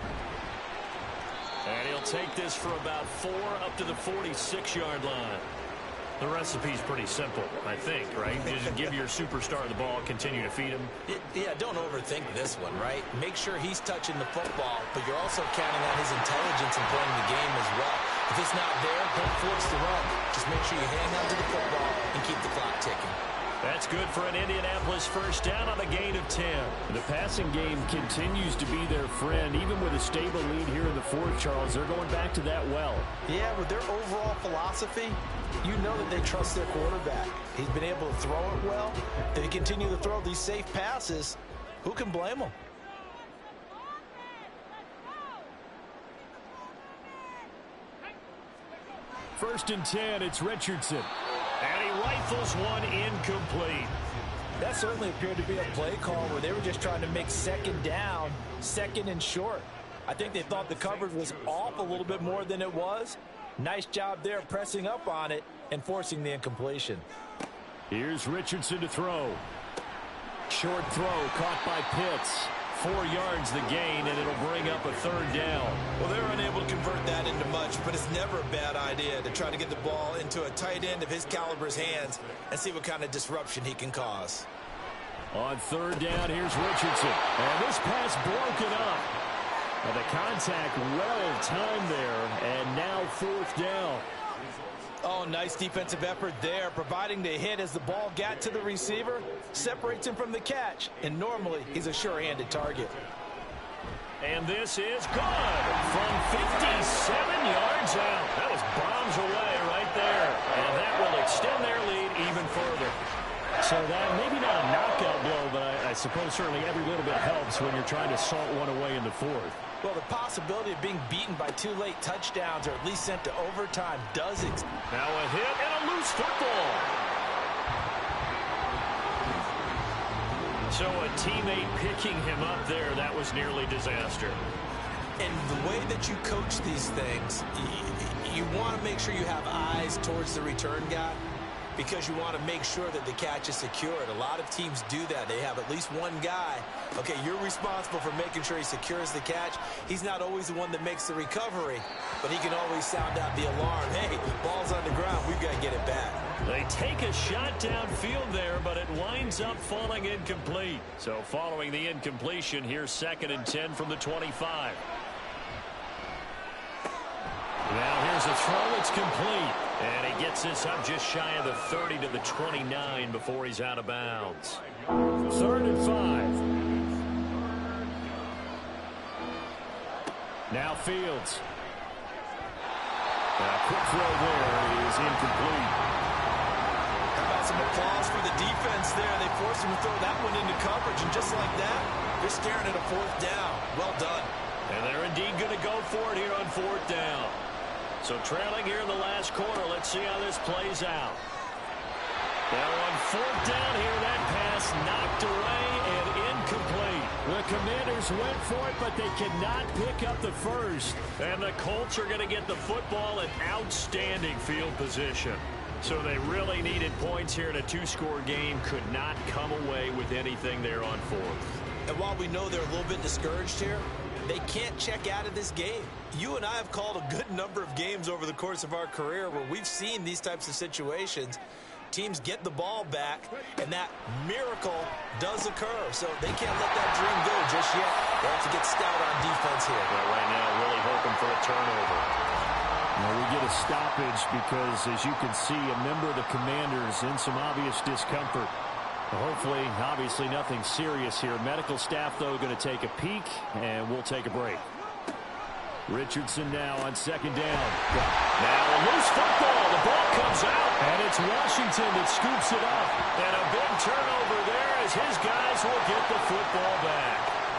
And he'll take this for about 4 up to the 46-yard line. The recipe's pretty simple, I think, right? Just give your superstar the ball, continue to feed him. Yeah, don't overthink this one, right? Make sure he's touching the football, but you're also counting on his intelligence in playing the game as well. If it's not there, don't force the run. Just make sure you hang on to the football and keep the clock ticking. That's good for an Indianapolis first down on a gain of 10. The passing game continues to be their friend. Even with a stable lead here in the fourth, Charles, they're going back to that well. Yeah, with their overall philosophy, you know that they trust their quarterback. He's been able to throw it well. They continue to throw these safe passes. Who can blame them? First and 10, it's Richardson. And he rifles one incomplete. That certainly appeared to be a play call where they were just trying to make second down, 2nd and short. I think they thought the coverage was off a little bit more than it was. Nice job there pressing up on it and forcing the incompletion. Here's Richardson to throw. Short throw caught by Pitts. 4 yards the gain, and it'll bring up a 3rd down. Well, they're unable to convert that into much, but it's never a bad idea to try to get the ball into a tight end of his caliber's hands and see what kind of disruption he can cause. On 3rd down, here's Richardson. And this pass broken up. And the contact well timed there, and now 4th down. Oh, nice defensive effort there, providing the hit as the ball got to the receiver, separates him from the catch, and normally he's a sure-handed target. And this is good from 57 yards out. That was bombs away right there, and that will extend their lead even further. So that maybe not a knockout blow, but I suppose certainly every little bit helps when you're trying to salt one away in the fourth. Well, the possibility of being beaten by 2 late touchdowns or at least sent to overtime does exist. Now a hit and a loose football. So a teammate picking him up there, that was nearly disaster. And the way that you coach these things, you want to make sure you have eyes towards the return guy because you want to make sure that the catch is secured. A lot of teams do that. They have at least one guy. Okay, you're responsible for making sure he secures the catch. He's not always the one that makes the recovery, but he can always sound out the alarm. Hey, ball's on the ground. We've got to get it back. They take a shot downfield there, but it winds up falling incomplete. So following the incompletion, here's 2nd and 10 from the 25. Now here's a throw. It's complete. And he gets this up just shy of the 30 to the 29 before he's out of bounds. 3rd and 5. Now Fields. A quick throw there is incomplete. How about some applause for the defense there? They forced him to throw that one into coverage, and just like that, they're staring at a 4th down. Well done. And they're indeed going to go for it here on 4th down. So trailing here in the last quarter, let's see how this plays out. Now on 4th down here, that pass knocked away and incomplete. The Commanders went for it, but they cannot pick up the first. And the Colts are going to get the football in outstanding field position. So they really needed points here in a 2-score game. Could not come away with anything there on 4th. And while we know they're a little bit discouraged here, they can't check out of this game. You and I have called a good number of games over the course of our career where we've seen these types of situations. Teams get the ball back, and that miracle does occur. So they can't let that dream go just yet. They have to get stout on defense here. Well, right now, really hoping for a turnover. Now we get a stoppage because, as you can see, a member of the Commanders in some obvious discomfort. Hopefully, obviously, nothing serious here. Medical staff, though, going to take a peek, and we'll take a break. Richardson now on 2nd down. Now a loose football. The ball comes out, and it's Washington that scoops it up. And a big turnover there as his guys will get the football back.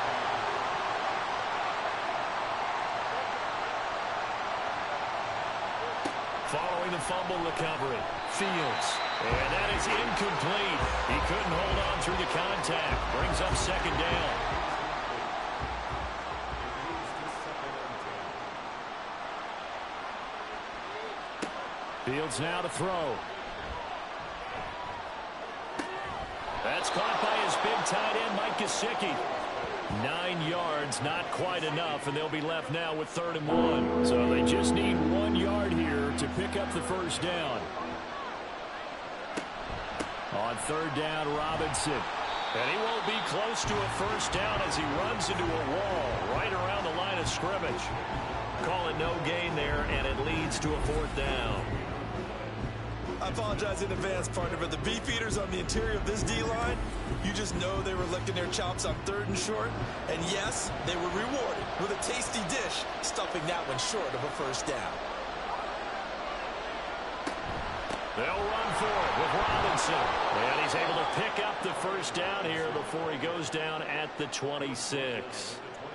Following the fumble recovery, Fields. And that is incomplete. He couldn't hold on through the contact. Brings up 2nd down. Fields now to throw. That's caught by his big tight end, Mike Gesicki. 9 yards, not quite enough, and they'll be left now with 3rd and 1. So they just need 1 yard here to pick up the first down. On 3rd down, Robinson. And he won't be close to a first down as he runs into a wall right around the line of scrimmage. Call it no gain there, and it leads to a 4th down. I apologize in advance, partner, but the beef eaters on the interior of this D-line, you just know they were licking their chops on 3rd and short. And yes, they were rewarded with a tasty dish, stuffing that one short of a first down. They'll run for it with Robinson. And he's able to pick up the first down here before he goes down at the 26.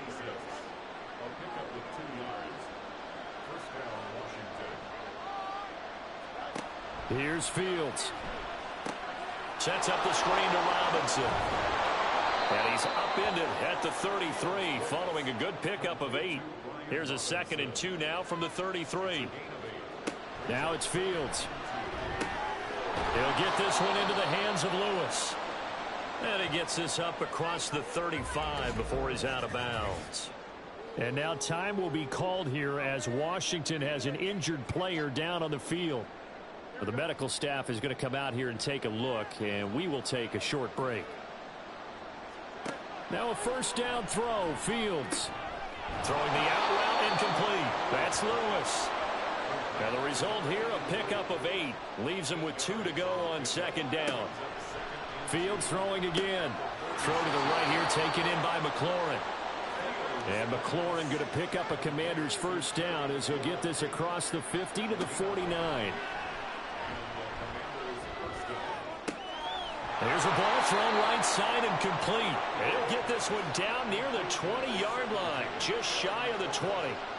Here's Fields. Sets up the screen to Robinson. And he's upended at the 33 following a good pickup of 8. Here's a 2nd and 2 now from the 33. Now it's Fields. He'll get this one into the hands of Lewis. And he gets this up across the 35 before he's out of bounds. And now time will be called here as Washington has an injured player down on the field. The medical staff is going to come out here and take a look, and we will take a short break. Now a first down throw, Fields. Throwing the out route incomplete. That's Lewis. Now the result here, a pickup of 8. Leaves him with 2 to go on 2nd down. Fields throwing again. Throw to the right here, taken in by McLaurin. And McLaurin going to pick up a Commander's first down as he'll get this across the 50 to the 49. Here's a ball thrown right side and complete. He'll get this one down near the 20-yard line, just shy of the 20.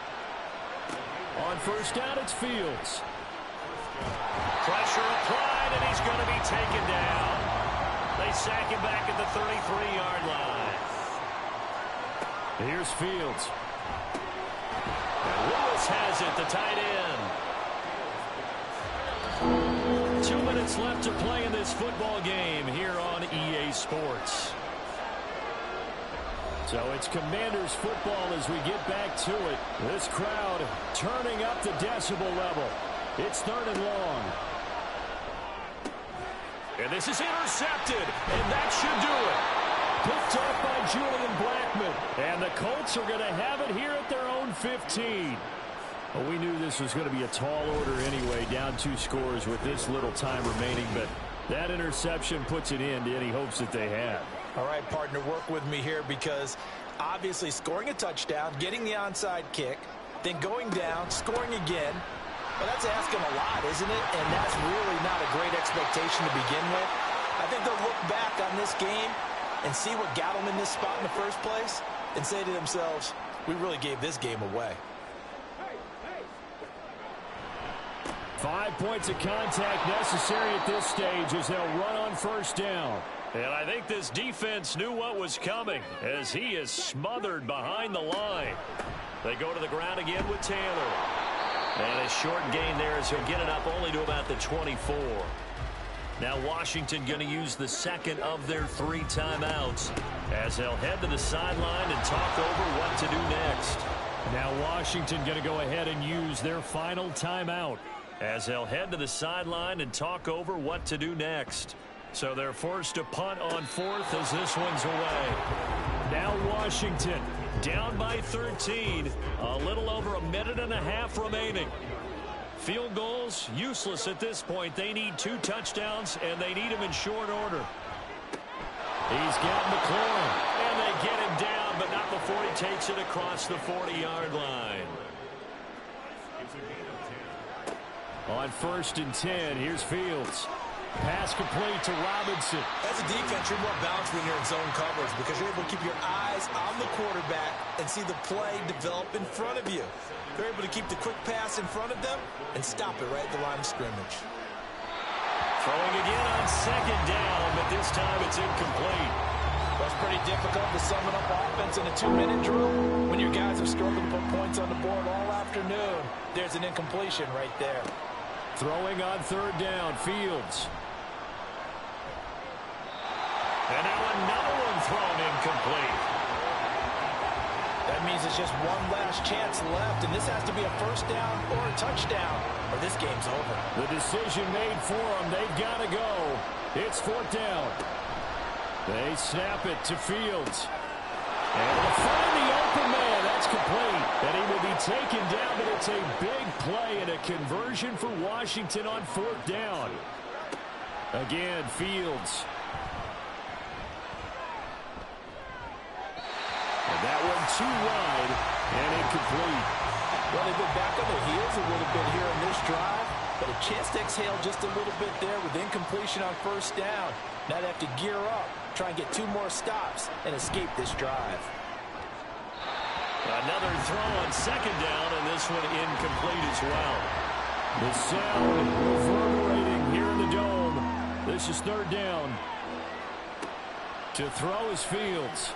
On first down, it's Fields. Pressure applied, and he's going to be taken down. They sack him back at the 33-yard line. Here's Fields. And Lewis has it, the tight end. 2 minutes left to play in this football game here on EA Sports. So it's Commanders football as we get back to it. This crowd turning up the decibel level. It's 3rd and long. And this is intercepted, and that should do it. Picked off by Julian Blackmon. And the Colts are going to have it here at their own 15. Well, we knew this was going to be a tall order anyway, down 2 scores with this little time remaining, but that interception puts an end to any hopes that they had. All right, partner, work with me here because obviously scoring a touchdown, getting the onside kick, then going down, scoring again. Well, that's asking a lot, isn't it? And that's really not a great expectation to begin with. I think they'll look back on this game and see what got them in this spot in the first place and say to themselves, we really gave this game away. 5 points of contact necessary at this stage as they'll run on first down. And I think this defense knew what was coming as he is smothered behind the line. They go to the ground again with Taylor. And a short gain there as he'll get it up only to about the 24. Now Washington going to use the second of their 3 timeouts as they'll head to the sideline and talk over what to do next. Now Washington going to go ahead and use their final timeout as they'll head to the sideline and talk over what to do next. So they're forced to punt on 4th as this one's away. Now Washington down by 13. A little over a minute and a half remaining. Field goals useless at this point. They need 2 touchdowns, and they need them in short order. He's got McLaurin, and they get him down, but not before he takes it across the 40-yard line. On 1st and 10, here's Fields. Pass complete to Robinson. As a defense, you're more balanced when you're in zone coverage because you're able to keep your eyes on the quarterback and see the play develop in front of you. They're able to keep the quick pass in front of them and stop it right at the line of scrimmage. Throwing again on 2nd down, but this time it's incomplete. Well, it's pretty difficult to summon up offense in a 2-minute drill when your guys have struggled to put points on the board all afternoon. There's an incompletion right there. Throwing on 3rd down, Fields. And now another one thrown incomplete. That means it's just one last chance left, and this has to be a first down or a touchdown, or this game's over. The decision made for them. They've got to go. It's 4th down. They snap it to Fields. And to find the open man, that's complete. And he will be taken down, but it's a big play and a conversion for Washington on 4th down. Again, Fields. And that one too wide and incomplete. Well, they've been back on their heels a little bit here in this drive, but a chance to exhale just a little bit there with incompletion on first down. Now they have to gear up, try and get 2 more stops, and escape this drive. Another throw on 2nd down, and this one incomplete as well. The sound reverberating here in the dome. This is 3rd down. To throw is Fields.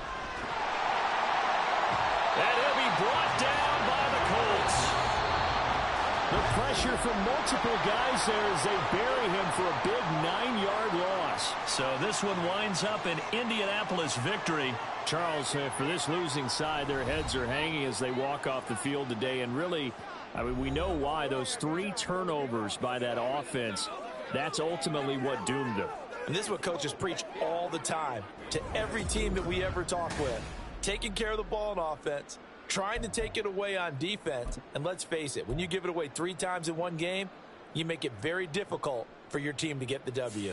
And he'll be brought down by the Colts. The pressure from multiple guys there as they bury him for a big 9-yard loss. So this one winds up an Indianapolis victory. Charles, for this losing side, their heads are hanging as they walk off the field today. And really, I mean, we know why. Those 3 turnovers by that offense, that's ultimately what doomed them. And this is what coaches preach all the time to every team that we ever talk with. Taking care of the ball on offense, trying to take it away on defense, and let's face it, when you give it away 3 times in one game, you make it very difficult for your team to get the W.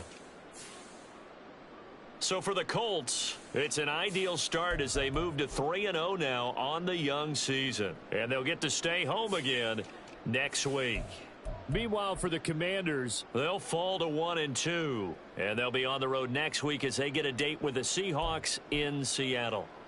So for the Colts, it's an ideal start as they move to 3-0 now on the young season. And they'll get to stay home again next week. Meanwhile, for the Commanders, they'll fall to 1-2. And they'll be on the road next week as they get a date with the Seahawks in Seattle.